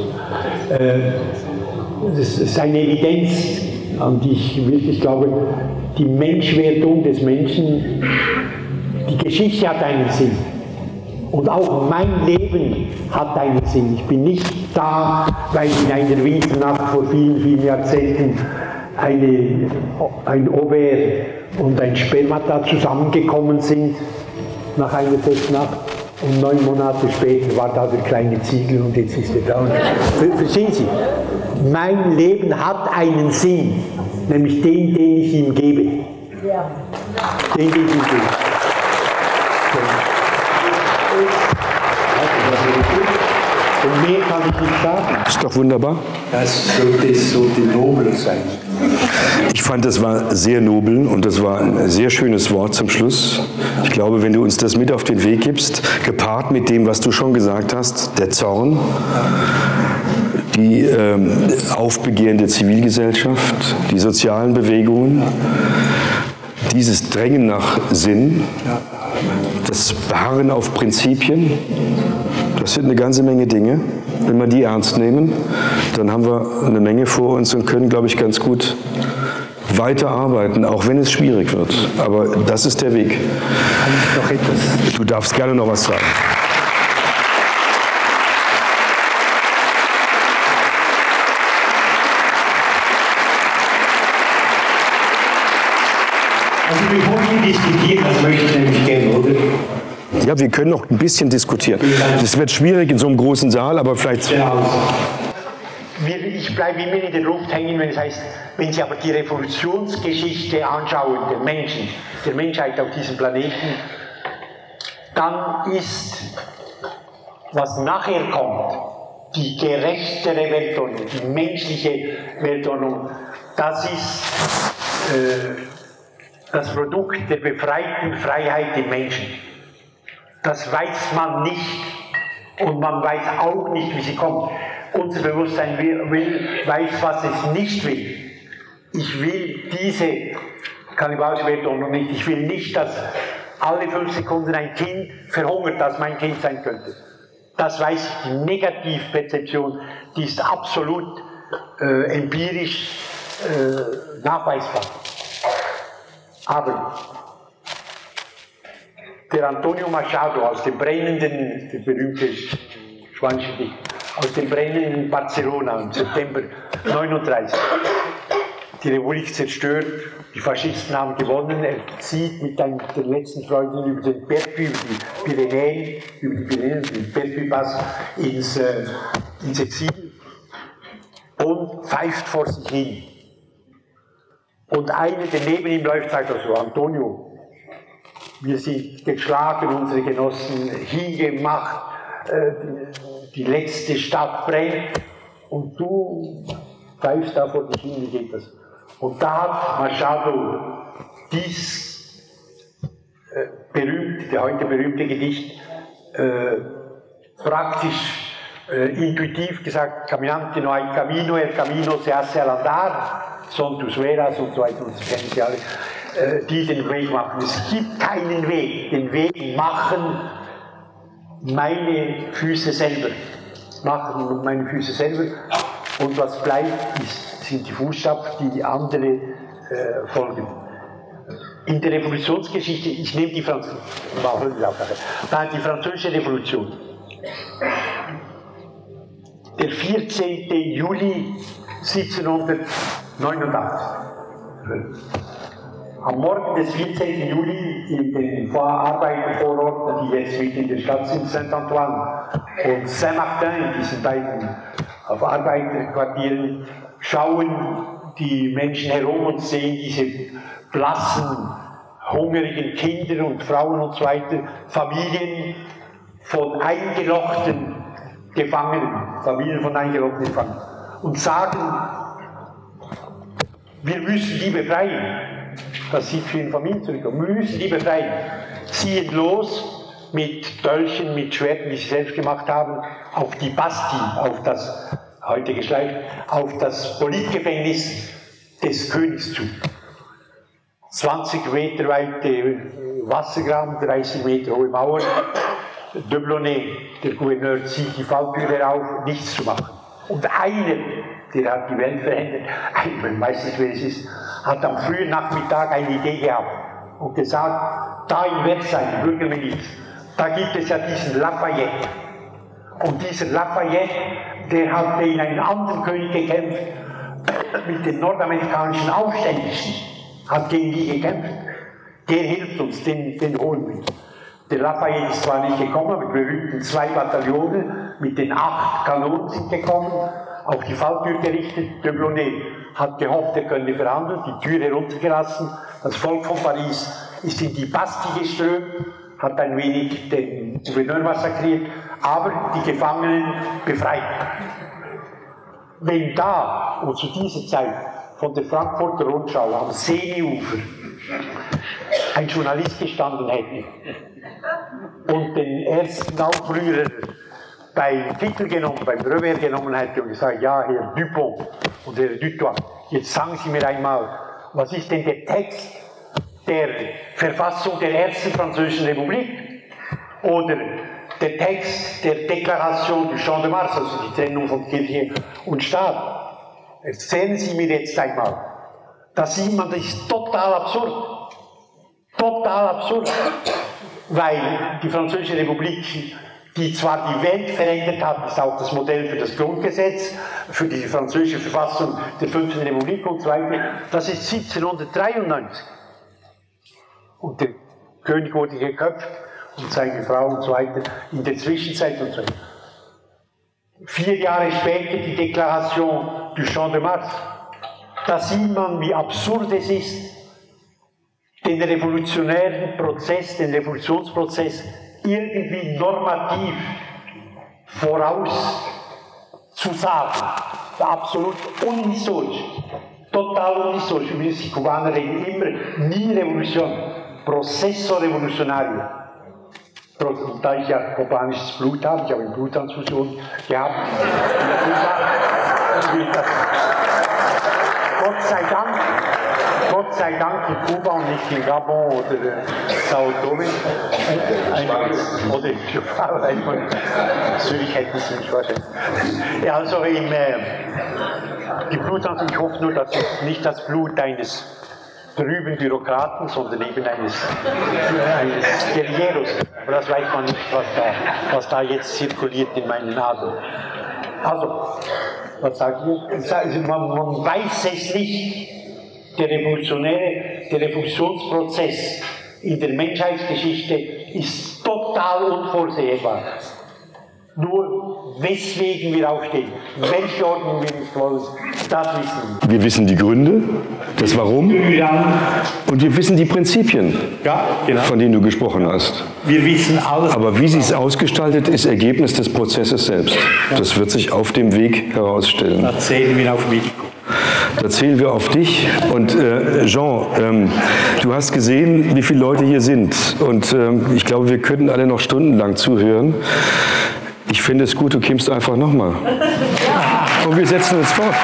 Speaker 4: Das ist eine Evidenz, an die ich wirklich glaube, die Menschwerdung des Menschen, die Geschichte hat einen Sinn. Und auch mein Leben hat einen Sinn. Ich bin nicht da, weil in einer Winternacht vor vielen, vielen Jahrzehnten ein Ovaire und ein Spermata zusammengekommen sind nach einer Festnacht. Und 9 Monate später war da der kleine Ziegel und jetzt ist er da. Und verstehen Sie, mein Leben hat einen Sinn, nämlich den ich ihm gebe. Ja. Den ich ihm gebe. Und mehr kann ich nicht sagen.
Speaker 3: Ist doch wunderbar.
Speaker 4: Das sollte nobel sein.
Speaker 3: Ich fand, das war sehr nobel und das war ein sehr schönes Wort zum Schluss. Ich glaube, wenn du uns das mit auf den Weg gibst, gepaart mit dem, was du schon gesagt hast, der Zorn, die aufbegehrende Zivilgesellschaft, die sozialen Bewegungen, dieses Drängen nach Sinn, das Beharren auf Prinzipien, das sind eine ganze Menge Dinge. Wenn wir die ernst nehmen, dann haben wir eine Menge vor uns und können, glaube ich, ganz gut weiterarbeiten, auch wenn es schwierig wird. Aber das ist der Weg.
Speaker 4: Kann ich noch etwas?
Speaker 3: Du darfst gerne noch was sagen.
Speaker 4: Also bevor wir diskutieren, das möchte ich nämlich gerne, oder?
Speaker 3: Ja, wir können noch ein bisschen diskutieren. Das wird schwierig in so einem großen Saal, aber vielleicht...
Speaker 4: Genau. Ich bleibe immer in der Luft hängen, wenn es heißt, wenn Sie aber die Revolutionsgeschichte anschauen, der Menschheit auf diesem Planeten, dann ist, was nachher kommt, die gerechtere Weltordnung, die menschliche Weltordnung, das ist das Produkt der befreiten Freiheit im Menschen. Das weiß man nicht und man weiß auch nicht, wie sie kommt. Unser Bewusstsein weiß, was es nicht will. Ich will diese kannibalische Weltordnung nicht. Ich will nicht, dass alle 5 Sekunden ein Kind verhungert, das mein Kind sein könnte. Das weiß ich. Die Negativperzeption, die ist absolut empirisch nachweisbar. Aber der Antonio Machado aus dem brennenden, der berühmte spanische Dichter, aus dem brennenden Barcelona im September 1939, die Republik zerstört, die Faschisten haben gewonnen, er zieht mit den letzten Freunden über den Perpy, über die Pyrenäen, den Perpy-Pass ins Exil und pfeift vor sich hin. Und einer, der neben ihm läuft, sagt also, Antonio, wir sind geschlagen, unsere Genossen hingemacht, die letzte Stadt brennt und du pfeifst da vor dich hin, wie geht das? Und da hat Machado dies heute berühmte Gedicht praktisch intuitiv gesagt, caminante no hay camino, el camino se hace al andar, son tus veras und so weiter, und das kennen Sie alle, die den Weg machen. Es gibt keinen Weg, den Weg machen meine Füße selber. Machen meine Füße selber, und was bleibt, sind die Fußstapfen, die andere folgen. In der Revolutionsgeschichte, ich nehme die Französische Revolution. Der 14. Juli 1789. Am Morgen des 14. Juli in den Arbeitervororten, die jetzt mitten in der Stadt sind, Saint-Antoine und Saint-Martin, in diesen beiden Arbeiterquartieren, schauen die Menschen herum und sehen diese blassen, hungrigen Kinder und Frauen und so weiter, Familien von eingelochten Gefangenen, und sagen, wir müssen die befreien. Das sieht für den Familien zurückkommen. Wir müssen die befreien. Ziehen los mit Dolchen, mit Schwerten, die sie selbst gemacht haben, auf die Bastille, auf das, heute geschleift, auf das Politgefängnis des Königs zu. 20 Meter weite Wassergraben, 30 Meter hohe Mauern. Dieudonné, der Gouverneur, zieht die Falltüre auf, nichts zu machen. Und einer, der hat die Welt verändert, man weiß nicht, wer es ist, hat am frühen Nachmittag eine Idee gehabt und gesagt, da in Versailles, Bürgermiliz, da gibt es ja diesen Lafayette. Und dieser Lafayette, der hat gegen einen anderen König gekämpft, mit den nordamerikanischen Aufständischen, hat gegen die gekämpft. Der hilft uns, den holen wir. Der Lafayette ist zwar nicht gekommen, mit berühmten 2 Bataillone, mit den 8 Kanonen sind gekommen, auf die Falltür gerichtet. Dieudonné hat gehofft, er könnte verhandeln, die Tür heruntergelassen. Das Volk von Paris ist in die Bastille geströmt, hat ein wenig den Gouverneur massakriert, aber die Gefangenen befreit. Wenn da, und zu dieser Zeit, von der Frankfurter Rundschau am Seeufer ein Journalist gestanden hätte und den ersten Aufrührer beim Titel genommen, beim Revers genommen hätte und gesagt, ja, Herr Dupont und Herr Dutoit, jetzt sagen Sie mir einmal, was ist denn der Text der Verfassung der ersten Französischen Republik oder der Text der Deklaration du Champ de Mars, also die Trennung von Kirche und Staat. Erzählen Sie mir jetzt einmal. Da sieht man, das ist total absurd. Total absurd. Weil die Französische Republik, die zwar die Welt verändert hat, ist auch das Modell für das Grundgesetz, für die französische Verfassung der 5. Republik und so weiter, das ist 1793. Und der König wurde geköpft und seine Frau und so weiter in der Zwischenzeit und so weiter. 4 Jahre später die Deklaration du Champ de Mars. Da sieht man, wie absurd es ist, den revolutionären Prozess, den Revolutionsprozess irgendwie normativ vorauszusagen. Absolut unhistorisch. Total unhistorisch. Übrigens, die Kubaner reden immer nie Revolution. Processo revolutionario. Und da ich ja kubanisches Blut habe, ich habe eine Bluttransfusion gehabt, Gott sei Dank in Kuba und nicht in Gabon oder Sao Tome oder in Zürich hätten Sie mich wahrscheinlich. Ja, also die Bluttransfusion, ich hoffe nur, dass es nicht das Blut eines
Speaker 6: trüben Bürokraten, sondern eben eines Guerilleros. Aber das weiß man nicht, was da jetzt zirkuliert in meinen Adern. Also, was sagt ihr? Man weiß es nicht. Der Revolutionsprozess in der Menschheitsgeschichte ist total unvorsehbar. Nur weswegen wir aufstehen, welche Ordnung wir nicht wollen, das wissen wir.
Speaker 3: Wir wissen die Gründe, das Warum und wir wissen die Prinzipien,
Speaker 6: Ja, genau.
Speaker 3: von denen du gesprochen hast.
Speaker 6: Wir wissen alles.
Speaker 3: Aber wie sie es ausgestaltet, ist Ergebnis des Prozesses selbst. Das wird sich auf dem Weg herausstellen.
Speaker 6: Da zählen wir auf Medico.
Speaker 3: Da zählen wir auf dich. Und Jean, du hast gesehen, wie viele Leute hier sind. Und ich glaube, wir könnten alle noch stundenlang zuhören. Ich finde es gut, du kommst einfach nochmal. Und wir setzen uns fort.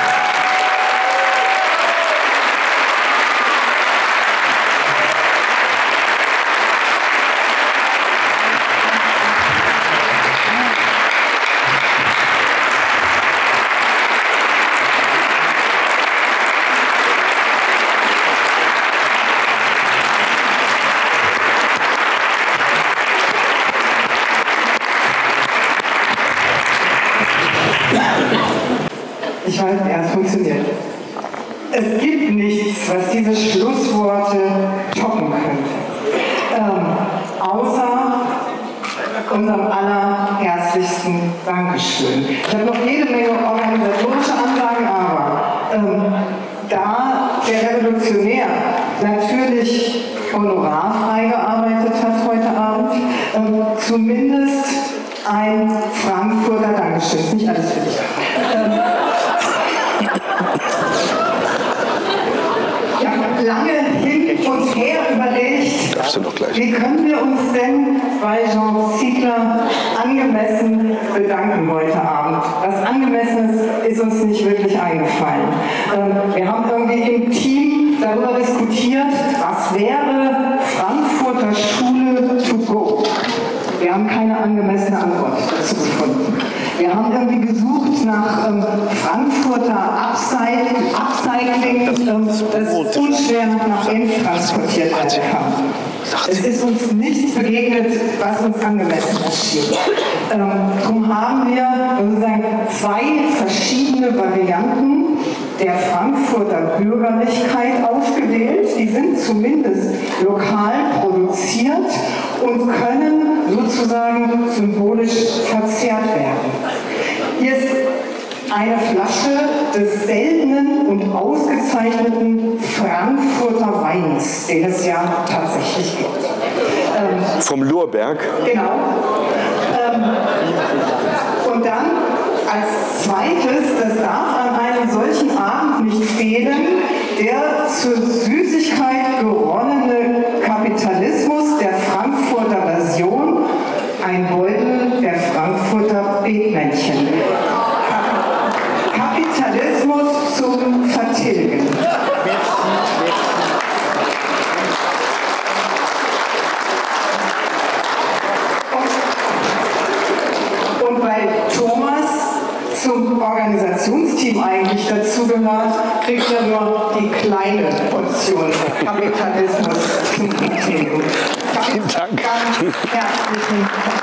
Speaker 1: Ich weiß, ja, es funktioniert. Es gibt nichts, was diese Schlussworte toppen könnte. Außer unserem allerherzlichsten Dankeschön. Ich habe noch jede Menge organisatorische Ansagen, aber da der Revolutionär natürlich honorarfrei gearbeitet hat heute Abend, zumindest ein Frankfurter Dankeschön. Ist nicht alles für dich. Ich habe lange hin und her überlegt, wie können wir uns denn bei Jean Ziegler angemessen bedanken heute Abend. Was Angemessenes ist uns nicht wirklich eingefallen. Wir haben irgendwie im Team darüber diskutiert, was wäre Frankfurter Schule to go. Wir haben keine angemessene Antwort dazu gefunden. Wir haben irgendwie gesucht nach Frankfurter Upcycling, das unschwer nach Genf transportiert werden kann. Es ist uns nichts begegnet, was uns angemessen erschien. Darum haben wir sozusagen zwei verschiedene Varianten der Frankfurter Bürgerlichkeit aufgewählt. Die sind zumindest lokal produziert und können sozusagen symbolisch verzehrt werden. Hier ist eine Flasche des seltenen und ausgezeichneten Frankfurter Weins, den es ja tatsächlich gibt.
Speaker 3: Vom Lurberg?
Speaker 1: Genau. Und dann als zweites, das darf an einem solchen Abend nicht fehlen, der zur Süßigkeit geronnene Kapitalismus der Frankfurter Version, ein Beutel der Frankfurter Betmännchen. Kapitalismus zum Vertilgen. Und weil Thomas zum Organisationsteam eigentlich dazugehört, kriegt er nur die kleine Portion Kapitalismus zum Vertilgen.
Speaker 3: Vielen Dank.
Speaker 1: Ganz herzlichen Dank.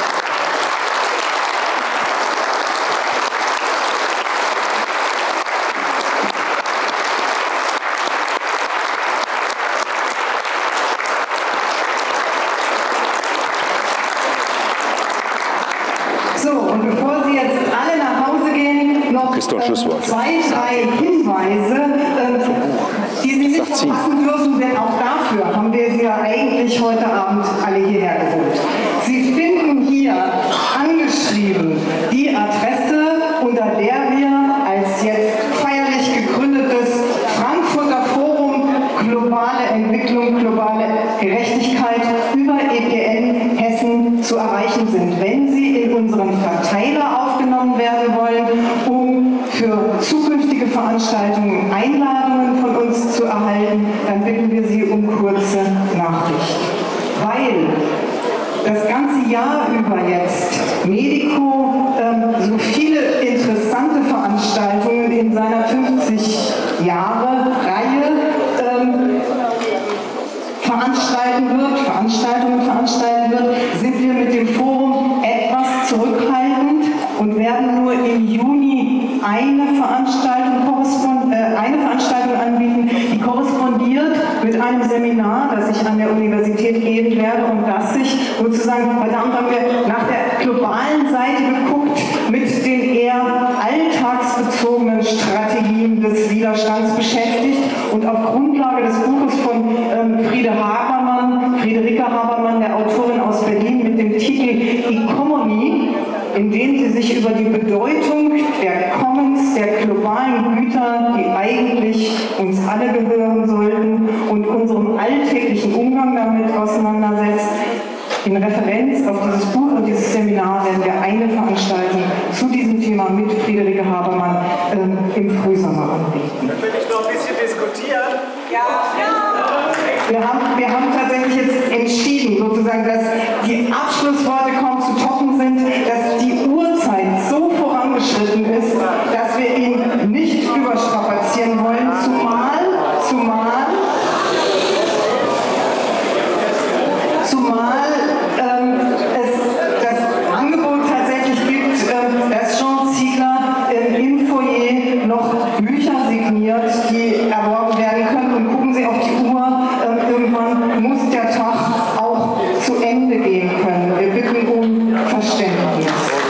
Speaker 1: So, und bevor Sie jetzt alle nach Hause gehen, noch zwei, drei Hinweise, die Sie nicht verpassen dürfen, denn auch dafür haben wir Sie ja eigentlich heute Abend alle hierher geholt. Sie finden hier angeschrieben die Adresse, unter der wir als jetzt feierlich gegründetes Frankfurter Forum Globale Entwicklung, globale Gerechtigkeit über EPN Hessen zu erreichen sind. Wenn Sie in unseren Verteiler aufgenommen werden wollen, um für zukünftige Veranstaltungen Einladungen von uns zu erhalten, dann bitten wir Sie um kurze Nachricht. Weil das ganze Jahr über jetzt Medico so viele interessante Veranstaltungen in seiner 50 Jahre Reihe eine Veranstaltung anbieten, die korrespondiert mit einem Seminar, das ich an der Universität geben werde und das sich sozusagen, heute Abend haben wir nach der globalen Seite geguckt, mit den eher alltagsbezogenen Strategien des Widerstands beschäftigt und auf Grundlage des Buches von Friederike Habermann, der Autorin aus Berlin, mit dem Titel Economy, in dem sie sich über die Bedeutung der Commons, der globalen Güter, die eigentlich uns alle gehören sollten, und unserem alltäglichen Umgang damit auseinandersetzt. In Referenz auf dieses Buch und dieses Seminar werden wir eine Veranstaltung zu diesem Thema mit Friederike Habermann im Frühsommer anbieten.
Speaker 5: Dann will ich noch ein bisschen diskutieren.
Speaker 1: Wir haben tatsächlich jetzt entschieden, sozusagen, dass die Abschlussworte kaum zu toppen sind, dass die Uhrzeit so vorangeschritten ist, dass wir ihn nicht überstrapazieren wollen, zumal es das Angebot tatsächlich gibt, dass Jean Ziegler im Foyer noch Bücher signiert, die erworben werden können. Und gucken Sie auf die Uhr, irgendwann muss der Tag auch zu Ende gehen können. Wir bitten um Verständnis.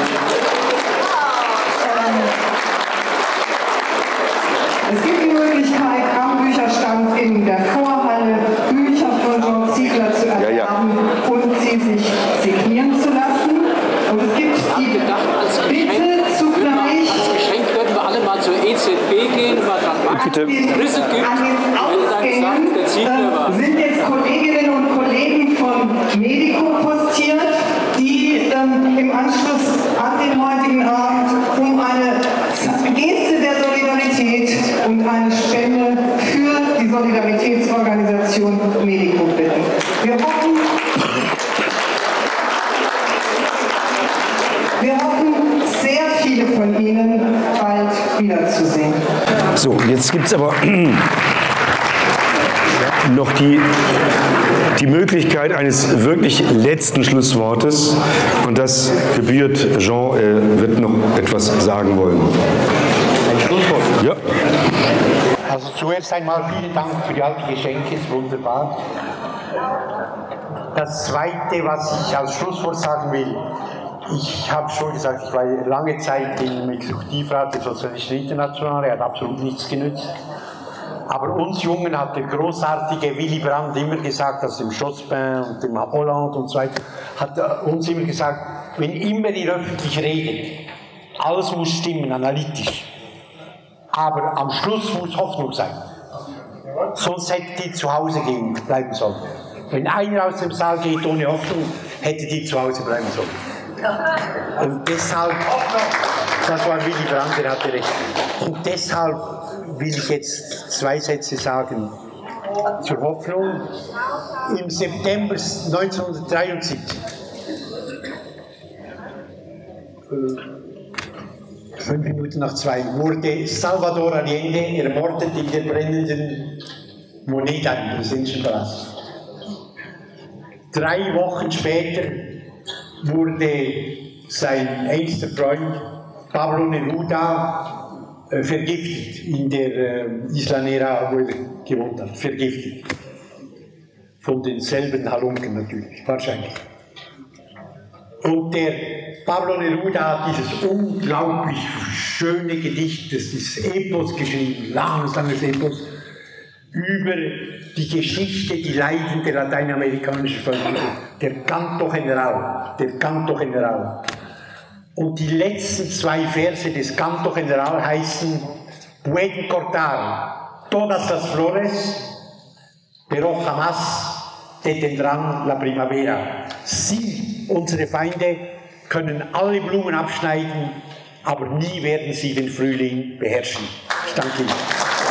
Speaker 1: Es gibt die Möglichkeit, am Bücherstand in der Vorhalle Bücher von Jean Ziegler zu erwerben und sie sich signieren zu lassen. Und es gibt die Bitte zugleich,
Speaker 7: als Geschenk würden wir alle mal zur EZB gehen, mal dran
Speaker 3: Bitte.
Speaker 7: Risse gibt.
Speaker 1: an den Ausgängen sind jetzt Kolleginnen und Kollegen von Medico postiert, die im Anschluss an den heutigen Abend um eine Geste der Solidarität und eine Spende für die Solidaritätsorganisation Medico bitten. Wir hoffen, sehr viele von Ihnen bald wiederzusehen.
Speaker 3: So, jetzt gibt es aber noch die Möglichkeit eines wirklich letzten Schlusswortes, und das gebührt Jean, wird noch etwas sagen wollen.
Speaker 6: Ein Schlusswort.
Speaker 3: Ja.
Speaker 6: Also zuerst einmal vielen Dank für die alten Geschenke, ist wunderbar. Das Zweite, was ich als Schlusswort sagen will, ich habe schon gesagt, ich war lange Zeit im Exekutivrat der Sozialistischen Internationale, hat absolut nichts genützt. Aber uns Jungen hat der großartige Willy Brandt immer gesagt, also dem Jospin und dem Hollande und so weiter, hat uns immer gesagt, wenn immer ihr öffentlich redet, alles muss stimmen, analytisch. Aber am Schluss muss Hoffnung sein. Sonst hätte die zu Hause bleiben sollen. Wenn einer aus dem Saal geht ohne Hoffnung, hätte die zu Hause bleiben sollen. Und deshalb, das war Willy Brandt, der hatte recht. Und deshalb will ich jetzt 2 Sätze sagen zur Hoffnung. Im September 1973 5 Minuten nach 2 wurde Salvador Allende ermordet in der brennenden Moneda im Präsidentischen Palast. 3 Wochen später wurde sein engster Freund Pablo Neruda vergiftet in der Isla Nera, wo er gewohnt hat. Vergiftet. Von denselben Halunken natürlich, wahrscheinlich. Und der Pablo Neruda hat dieses unglaublich schöne Gedicht, dieses Epos geschrieben, langes Epos, über die Geschichte, die Leiden der lateinamerikanischen Völker, der Canto General. Und die letzten 2 Verse des Canto General heißen: Pueden cortar todas las flores, pero jamás detendrán la primavera. Sie, unsere Feinde, können alle Blumen abschneiden, aber nie werden sie den Frühling beherrschen. Ich danke Ihnen.